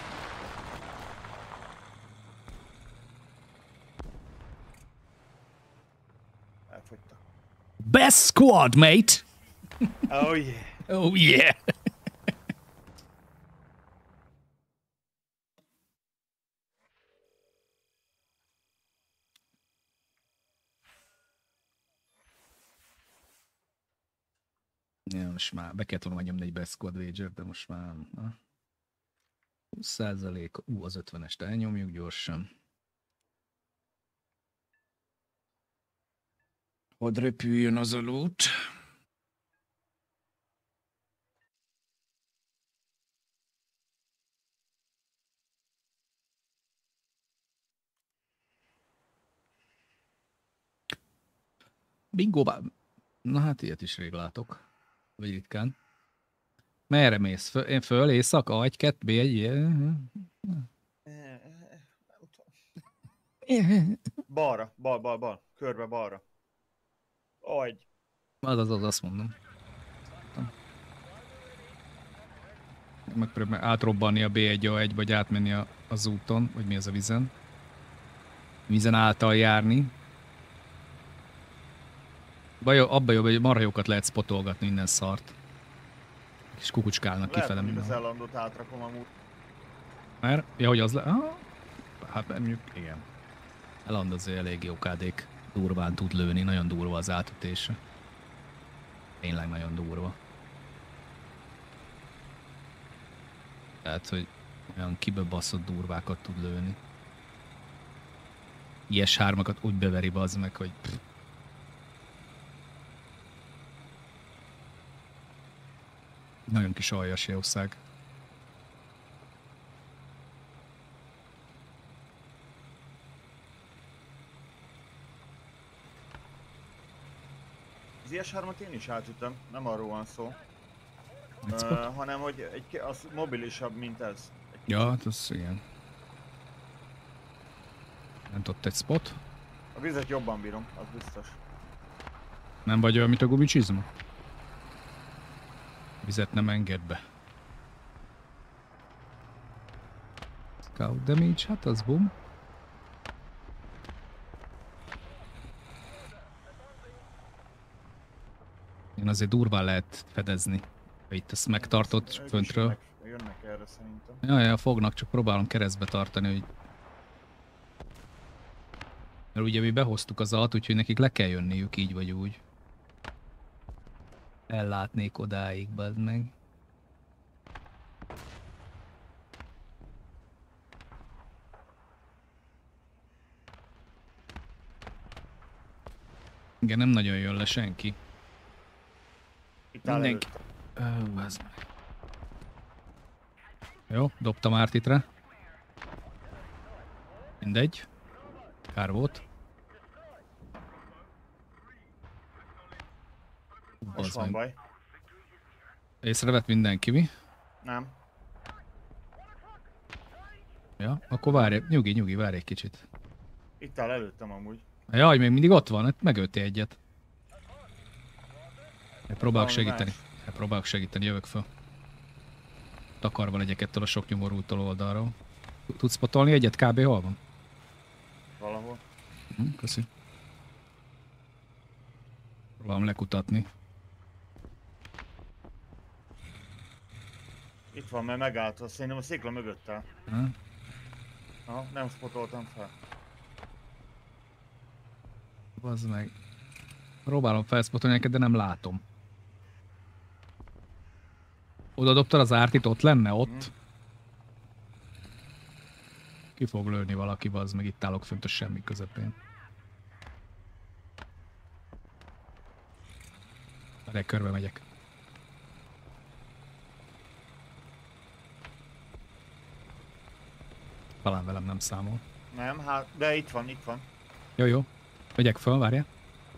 Elfogytak. Best squad, mate! Oh yeah! Oh yeah! Ja, most már be kellett volna nyomni egy Best Squad Wager, de most már... Na. húsz százalék. Ú, az ötvenest elnyomjuk gyorsan. Hadd repüljön az a loot. Bingo, na hát ilyet is rég látok. Vagy ritkán. Merre mész? Föl, én föl, éjszaka, agy, kett, bé egy? Balra, bal, bal, bal. Körbe, balra. Agy. Az, az, az, azt mondom. Megpróbálom átrobbanni a bé egy á egy, vagy átmenni a, az úton, vagy mi az a vizen. Vizen által járni. Baj, abban jobb, hogy marha jókat lehet spotolgatni minden szart. És kukucskálnak Lehet, kifele hogy az minden. ellandót átrakom amúgy. Mert? Ja, hogy az le... Ah, hát mondjuk, igen. Eland azért elég jó kádék. Durván tud lőni, nagyon durva az átütése. Tényleg nagyon durva. Tehát, hogy olyan kibebaszott durvákat tud lőni. i es hármakat úgy beveri bazd meg, hogy... Pff. Nagyon kis aljas jószág. Az i es hármat én is átütöm, nem arról van szó. Egy Uh, hanem, hogy egy, az mobilisabb, mint ez. Ja, hát az igen. Ment ott egy spot. A vizet jobban bírom, az biztos. Nem vagy olyan, mint a gumicsizma? Vizet nem enged be. Scout damage, hát az bum. Én azért durván lehet fedezni. Ha itt ezt megtartott Ők is föntről. Jönnek, jönnek erre szerintem. Ja, ja, fognak, csak próbálom keresztbe tartani, hogy... Mert ugye mi behoztuk az alt, úgyhogy nekik le kell jönniük így vagy úgy. Ellátnék odáig, bazd meg. Igen, nem nagyon jön le senki. Itt áll Mindenki. előtte. Ó, ez meg. Jó, dobtam ártitre. Mindegy. Kár volt. Most Bazd van meg. baj. Észrevett mindenki, mi? Nem. Ja, akkor várj, nyugi, nyugi, várj egy kicsit. Itt áll előttem amúgy. Jaj, még mindig ott van, hát megöltél egyet. Én próbálok Valami segíteni. más. Én próbálok segíteni, jövök föl. Takarva legyek ettől a sok nyomorultól oldalról. Tudsz potolni egyet? Kb. Hol van? Valahol. Hm, köszi. Próbálom lekutatni. Itt van, mert megállt. Szerintem a szikla mögött áll. Ha? Aha, nem spotoltam fel. Bazd meg. Próbálom felszpotolni neked, de nem látom. Oda dobtad az ártit, ott lenne? Ott? Mhm. Ki fog lőni valaki, bazd meg, itt állok fönt a semmi közepén. Erre körbe megyek. Talán velem nem számol. Nem, hát, de itt van, itt van. Jó, jó. Megyek föl, várjál.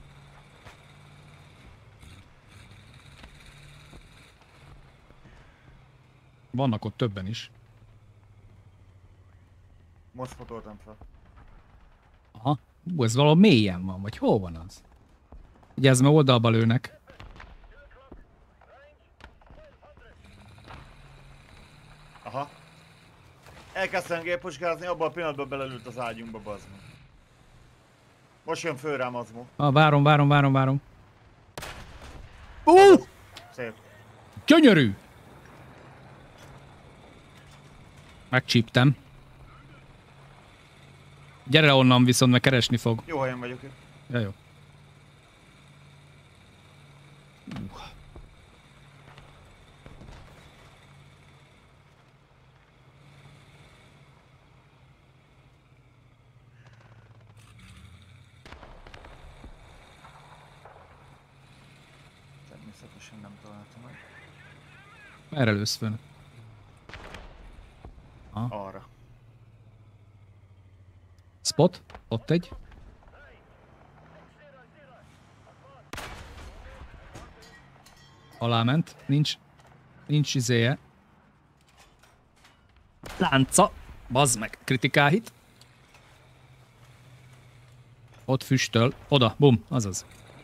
Vannak ott többen is. Most spotoltam fel. Aha. Ú, ez valahol mélyen van, vagy hol van az? Ugye ez mert oldalba lőnek. Aha. Elkezdtem gépuskázni, abban a pillanatban belelült az ágyunkba, bazd meg. Most jön föl rám Azmo. Ah, várom, várom, várom, várom. Uh! Szép. Gyönyörű! Megcsíptem. Gyere onnan viszont, mert keresni fog. Jó helyen vagyok itt. Ja, jó. Uh. És én nem találtam meg. Merre lősz fönn? Arra. Spot? Ott egy. Aláment. Nincs. Nincs izéje. Lánca. Bazd meg. Kritikál hit. Ott füstöl. Oda. Bum. Azaz.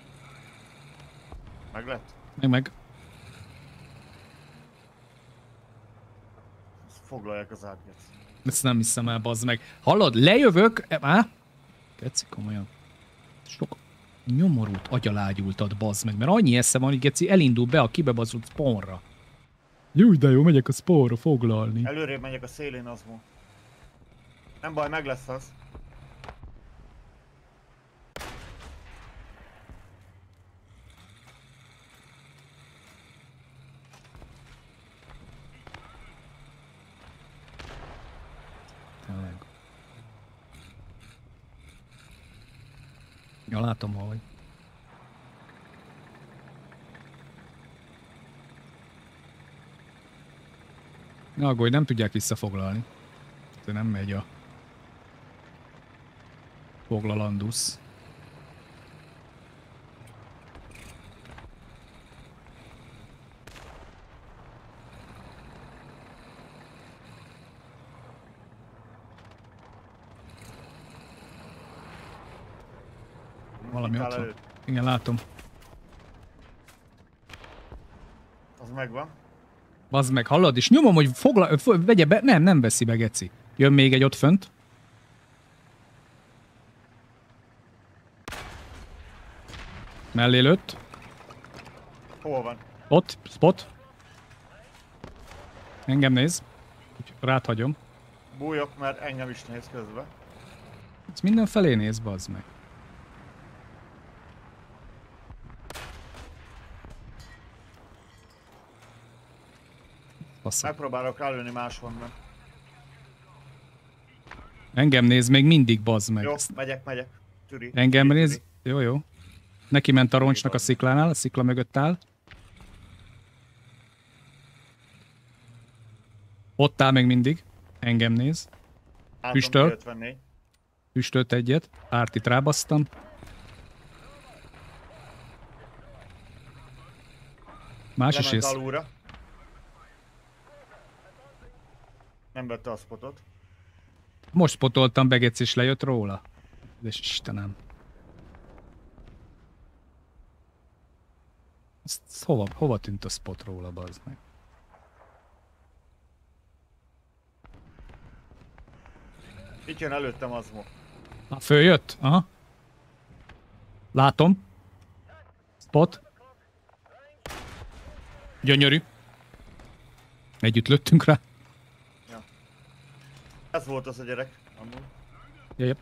Meg lett? Meg meg. Foglalják az átját. Ezt nem hiszem el, bazd meg. Hallod? Lejövök. Á? Geci, komolyan. Sok nyomorult agyalágyultad, bazd meg. Mert annyi esze van, hogy Geci elindul be a kibebazult spawnra. Jó, de jó, megyek a spawnra foglalni. Előrébb megyek a szélén, Azmo. Nem baj, meg lesz az. Tényleg. Ja, látom, hogy. Ne aggódj, nem tudják visszafoglalni. Tehát nem megy a foglalandusz. Valami ott van. Igen, látom. Az megvan. Bazd meg, hallod? És nyomom, hogy fogla... vegye be... Nem, nem veszi be, Geci. Jön még egy ott fönt. Mellé lőtt. Hol van? Ott, spot. Engem néz. Úgyhogy rád hagyom. Bújok, mert engem is néz közben. Ez mindenfelé néz, bazd meg. Bassza. Megpróbálok rálőni máshonnan. Engem néz még mindig, bazd meg. Jó, megyek, megyek. Türi. Engem Türi, néz. türi. Jó, jó. Neki ment a roncsnak a sziklánál, a szikla mögött áll. Ott áll még mindig. Engem néz. Füstöl. ötvennégy. Füstölt egyet. Ártit rábasztam. Más is Lement ész. alulra. Nem vette a spotot. Most spotoltam, Begec és lejött róla. És Istenem. Ezt hova, hova tűnt a spot róla, bazd meg? Itt jön előttem Azmo. Ah, följött? Aha. Látom. Spot. Gyönyörű. Együtt lőttünk rá. Ez volt az a gyerek, amúgy. Jajjap.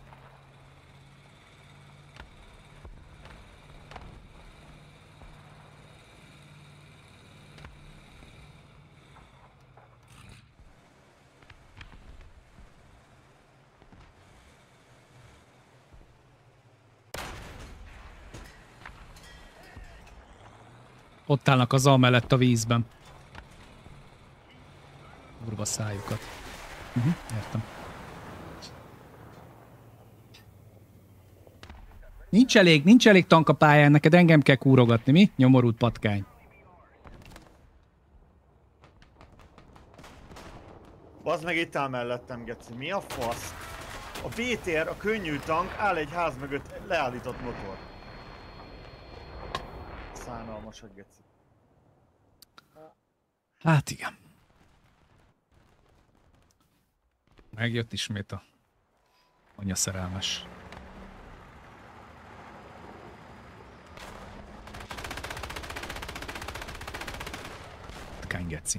Ott állnak az al mellett a vízben. Kurva szájukat. Uh-huh, értem. Nincs elég, nincs elég tank a pályán, neked engem kell kúrogatni, mi? Nyomorult patkány. Bazd meg, itt áll mellettem, Geci. Mi a fasz? A vé té er, a könnyű tank áll egy ház mögött leállított motor. Szánalmas a Geci. Hát igen. Megjött ismét a anyaszerelmes. Patkány Geci.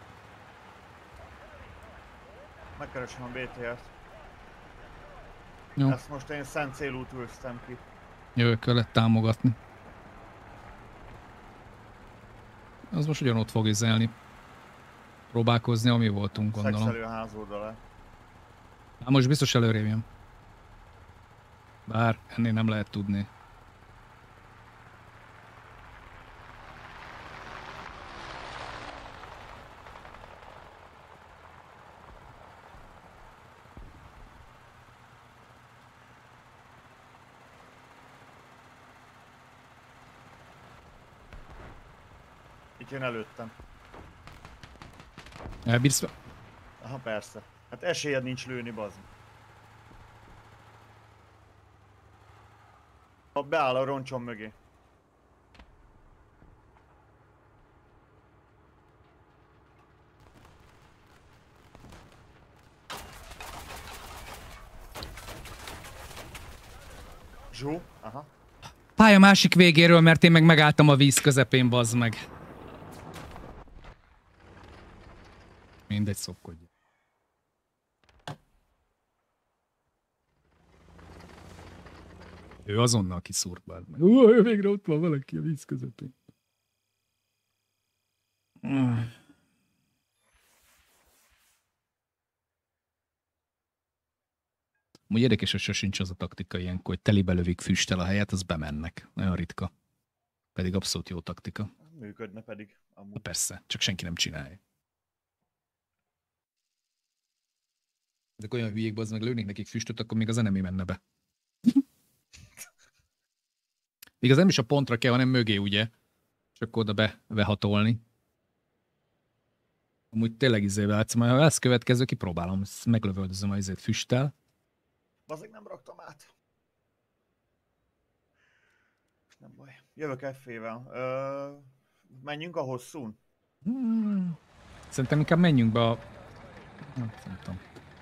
Megkeresem a bé té ert. Jó. Ezt most én szent célú tűztem ki. Jövök vele támogatni. Az most ugyanott fog izelni. Próbálkozni, ami voltunk, gondolom. Szexelő ház oldalá. Hát most biztos előrébb jön. Bár ennél nem lehet tudni. Itt jön előttem. Elbírsz? Aha, persze. Hát esélyed nincs lőni, bazd. Ha beáll a roncsom mögé. Zsú? Aha. Pálya másik végéről, mert én meg megálltam a víz közepén, bazd meg. Mindegy, szopkodj. Ő azonnal kiszúrt, bazd meg. Ó, ő végre ott van valaki a víz közepén. Úgy érdekes, hogy sosincs az a taktika ilyenkor, hogy telibe lövik füsttel a helyet, az bemennek. Nagyon ritka. Pedig abszolút jó taktika. Működne pedig. Amúgy. Na persze, csak senki nem csinálja. Ezek olyan hülyék, bazd meg, lőnék nekik füstöt, akkor még az enemy menne be. Igaz, nem is a pontra kell, hanem mögé, ugye? Csak oda be, behatolni. Amúgy tényleg izével látszom, ha lesz következő, kipróbálom, meglövöldözöm a izét füsttel. Bazzik, nem raktam át. Nem baj. Jövök F-ével. Ö... Menjünk a hosszún. Hmm. Szerintem inkább menjünk be a... Nem, nem tudom.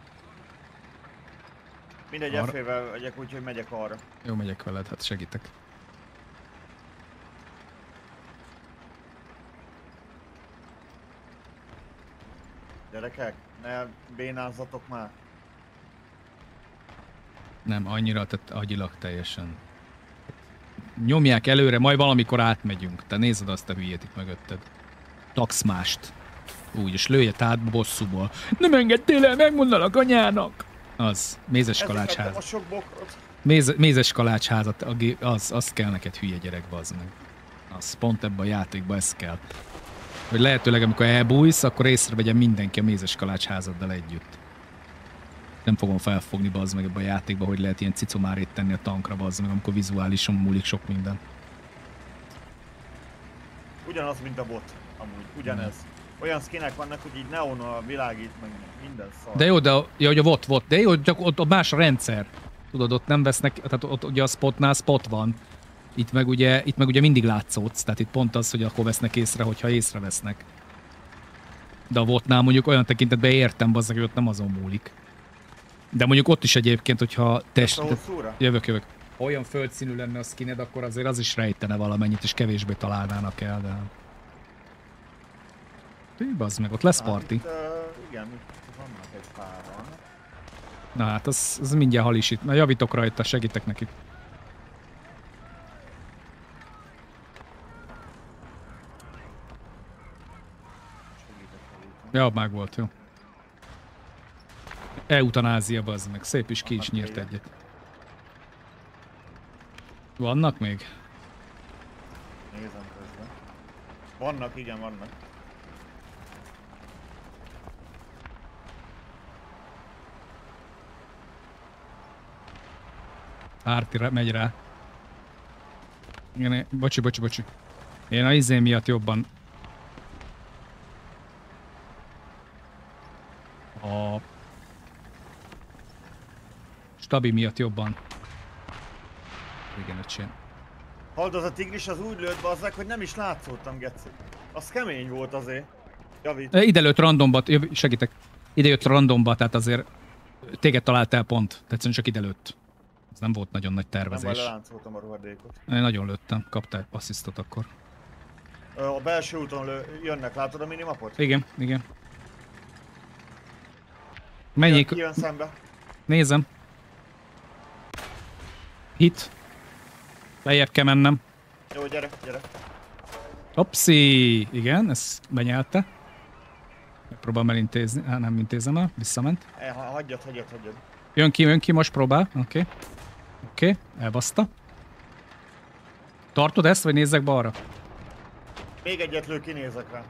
Mindegy, Arra... F-ével megyek, úgyhogy megyek arra. Jó, megyek veled, hát segítek. Gyerekek, ne bénázzatok már. Nem, annyira, tehát agyilag teljesen. Nyomják előre, majd valamikor átmegyünk. Te nézed azt a hülyét itt mögötted. Taxmást. Úgy, és lője át bosszúból. Nem engedtél el, megmondanak anyának! Az, mézes kalácsház. a sok bokrot. Méz, mézes kalácsházat, az, az kell neked, hülye gyerek, bazd meg. Az, pont ebben a játékban ez kell. Hogy lehetőleg, amikor elbújsz, akkor észrevegyen mindenki a mézes kalácsházaddal együtt. Nem fogom felfogni, bazd meg, ebben a játékban, hogy lehet ilyen cicomárét tenni a tankra, bazd meg, amikor vizuálisan múlik sok minden. Ugyanaz, mint a bot, amúgy, ugyanez. Hmm. Olyan skinek vannak, hogy így neon világít, meg minden szar. De jó, de ja, hogy a volt, volt, de jó, csak ott, ott más a rendszer. Tudod, ott nem vesznek, tehát ott ugye a spotnál spot van. Itt meg ugye, itt meg ugye mindig látszódsz, tehát itt pont az, hogy akkor vesznek észre, hogyha észrevesznek. De a votnál mondjuk olyan tekintetben értem, bazzak, hogy ott nem azon múlik. De mondjuk ott is egyébként, hogyha test... Jövök, jövök. Ha olyan földszínű lenne a skined, akkor azért az is rejtene valamennyit, és kevésbé találnának el, de... Hű, bazd meg, ott lesz parti. Hát, uh, igen, vannak egy páran. Na hát, az, az mindjárt halisít. Na, javítok rajta, segítek nekik. Ja, meg volt, jó. Eutanázia, bazd meg. Szép is ki is nyírt egyet. Vannak még? Nézem közben. Vannak, igen, vannak. Árti megy rá. Igen, bocsi, bocsi, bocsi. Én a izé miatt jobban... A... Stabi miatt jobban. Igen, öcsén. Hallod, az a tigris az úgy lőtt, bazzák, hogy nem is látszottam, geci. Az kemény volt azért. Javít. Ide lőtt randomba, segítek. Ide jött randomba, tehát azért téged talált el pont. Tehát csak ide lőtt. Ez nem volt nagyon nagy tervezés. Nem, leláncoltam a rohadékot. Én nagyon lőttem, kaptál asszisztot akkor. A belső úton lő, jönnek, látod a minimapot? Igen, igen. Menjék. Jön, jön szembe. Nézem. Hit. Lejjebb kell mennem. Jó, gyere, gyere. Opszi! Igen, ez benyelte. Próbálom elintézni. Á, nem intézem el, visszament. E, ha- hagyjad, hagyjad, hagyjad. Jön ki, jön ki, most próbál. Oké. Okay. Oké, okay. Elbaszta. Tartod ezt, vagy nézzek balra? Még egyet lő, kinézek rá.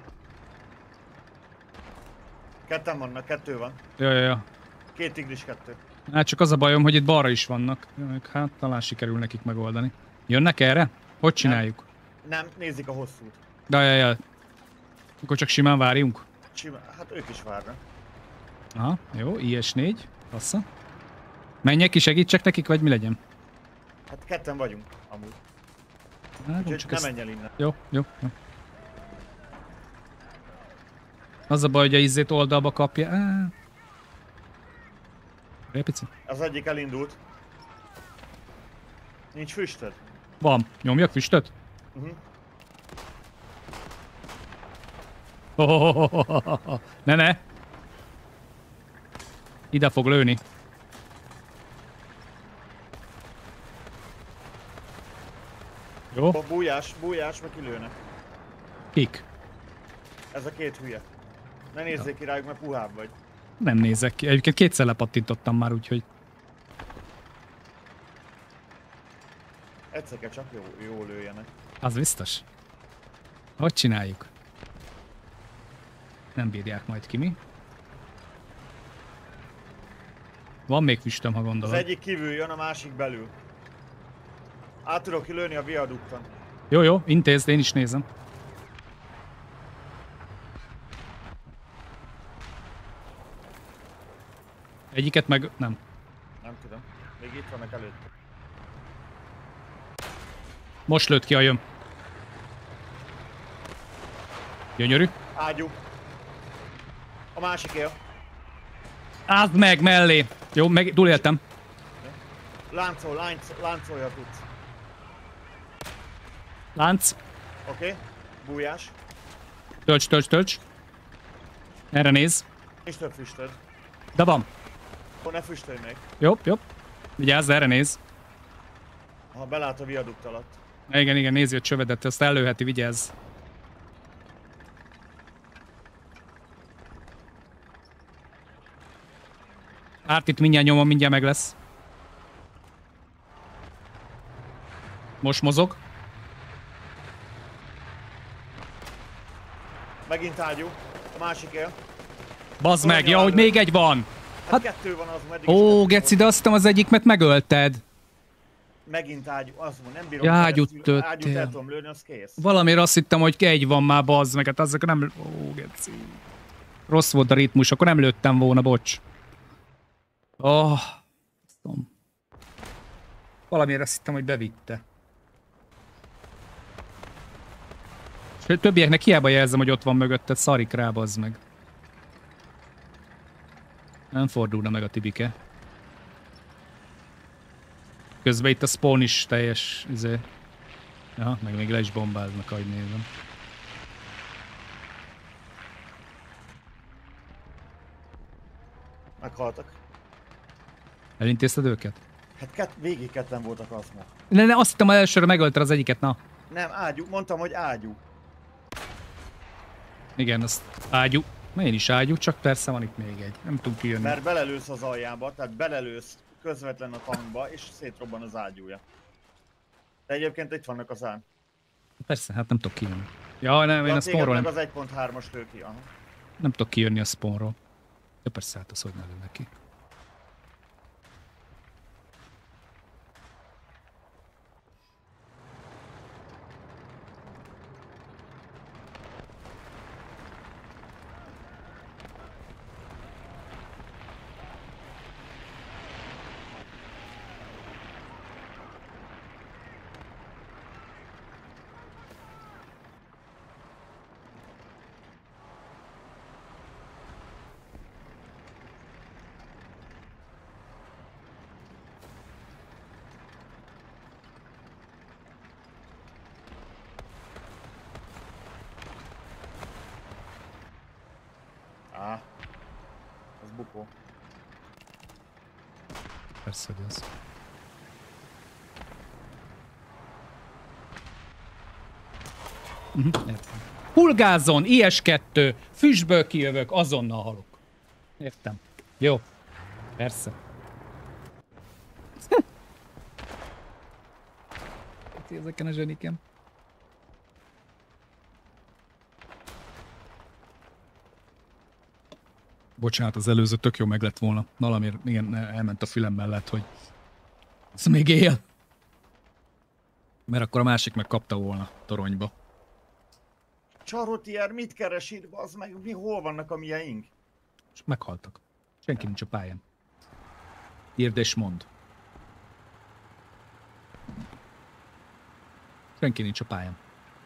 Ketten vannak, kettő van. Ja, ja, ja. Két tigris, kettő. Hát csak az a bajom, hogy itt balra is vannak. Hát talán sikerül nekik megoldani. Jönnek erre? Hogy csináljuk? Nem, nézik a hosszút. De, ja, ja. Akkor csak simán várjunk. Sima, hát ők is várnak. Aha, jó, I S négy. Passza. Menjek ki, segítsek nekik, vagy mi legyen? Hát ketten vagyunk, amúgy. Hát, Úgyhogy csak ne ezt... menj el innen. Jó, jó, jó. Az a baj, hogy a izzét oldalba kapja. Á. Egy pici. Az egyik elindult. Nincs füstöd? Van. Nyomjak füstöt? Uh-huh. Oh, oh, oh, oh, oh, oh. Ne, ne! Ide fog lőni. Jó? Bújás, bújás, meg kilőnek. Kik? Ez a két hülye. Ne nézzék ki rájuk, mert puhább vagy. Nem nézek ki. Egyébként kétszer lepattintottam már, úgyhogy... Egyszer kell csak jó, jó lőjenek. Az biztos. Hogy csináljuk? Nem bírják majd ki, mi? Van még füstöm, ha Az gondolod. egyik kívül jön, a másik belül. Át tudok kilőni a viadukton. Jó, jó, intézd, én is nézem. Egyiket meg... nem. Nem tudom. Még itt vannak előtt. Most lőtt ki a jön. Gyönyörű. Ágyú. A másik él. Ázd meg mellé! Jó, meg túléltem. Láncol, lánc, láncolja tudsz. Lánc. Oké? Okay. Bújás. Tölts, tölts, tölts. Erre néz. És több füstöd. De van. Ó, ne füstölj még. Jobb, jobb. Vigyázz, erre néz. Ha belát a viadukt alatt. Igen, igen, nézi a csövedet, azt ellőheti, vigyázz. Árt itt mindjárt nyomom, mindjárt meg lesz. Most mozog. Megint ágyú. A másik él. Bazd meg, ja, hogy még egy van. Hát, Hát- kettő van az, meddig is Ó, kettő geci, van. de azt hiszem az egyiket megölted. Megint ágyú. Az van, nem bírom. Ja, ágyút keresztül. Ágyút töltél. el tudom lőni, az kész. Valamiért azt hittem, hogy egy van már, bazd meg, hát azok nem... Ó, geci. Rossz volt a ritmus, akkor nem lőttem volna, bocs. Oh. Valamiért azt hittem, hogy bevitte. És többieknek hiába jelzem, hogy ott van mögötted, szarik rá, bazd meg. Nem fordulna meg a Tibike. Közben itt a spawn is teljes, izé. Ja, meg még le is bombáznak, ahogy nézem. Meghaltak. Elintézted őket? Hát kett, végig ketten voltak aszma. Ne, ne, azt hittem, hogy elsőre megölted az egyiket, na. Nem, ágyú. Mondtam, hogy ágyú. Igen, azt ágyú. Én is ágyú, csak persze van itt még egy. Nem tudunk kijönni. Mert belelősz az aljába, tehát belelősz közvetlen a tankba, és szétrobban az ágyúja. De egyébként itt vannak az ám. Persze, hát nem tudok kijönni. Ja, nem, én a Ja, téged spawnról meg nem, az egy pont hármas lő ki, aha. nem tudok kijönni a spawnról. De persze, hát az hogy ne lő neki. Á, az bukó. Persze, hogy az. Uh-huh. Hulgázon, I S kettő, füstből kijövök, azonnal halok. Értem. Jó. Persze. Ezeken a zsenikem. Bocsánat, az előző tök jó meg lett volna. Valamiért igen, elment a fülem mellett, hogy ez még él. Mert akkor a másik meg kapta volna toronyba. Csarotier, mit keres itt, bazd meg? Mi, hol vannak a miaink? És meghaltak. Senki nincs a pályán. Írd és mondd. Senki nincs a pályán.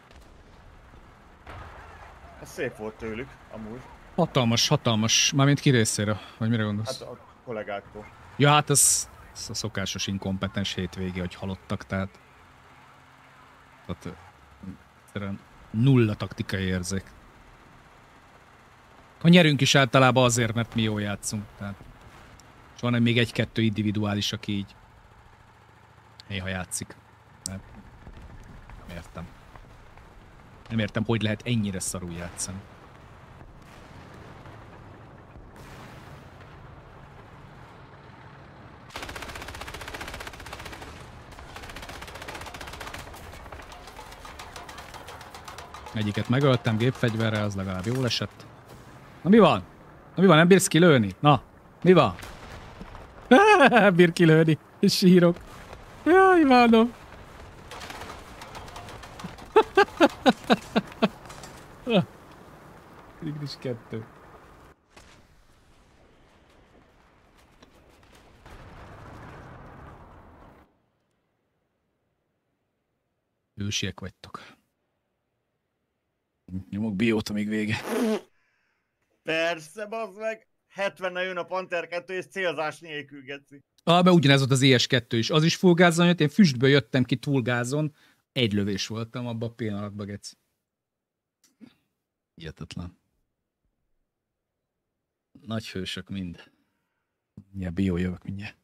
Ez szép volt tőlük, amúgy. Hatalmas, hatalmas. Mármint ki részéről, vagy mire gondolsz? Hát a kollégáktól. Ja, hát ez, ez a szokásos inkompetens hétvége, hogy halottak, tehát... Tehát... Egyszerűen nulla taktikai érzék. Ha nyerünk is általában azért, mert mi jól játszunk, tehát... És van még egy-kettő individuális, aki így... néha játszik. Nem, nem értem. Nem értem, hogy lehet ennyire szarul játszani. Egyiket megöltem gépfegyverrel, az legalább jól esett. Na mi van? Na mi van, nem bírsz kilőni? Na, mi van? Bír kilőni, és sírok. Jaj, imádom. Igris kettő. Ősiek vagytok. Nyomok biót, amíg vége. Persze, bazd meg! hetvennel jön a Panther kettő és célzás nélkül, geci. Ah, mert ugyanez volt az I S kettő is. Az is full gázon jött, én füstből jöttem ki túl gázon. Egy lövés voltam abban a pillanatban, geci. Hihetetlen. Nagy hősök mind. Ja, bió jövök mindjárt.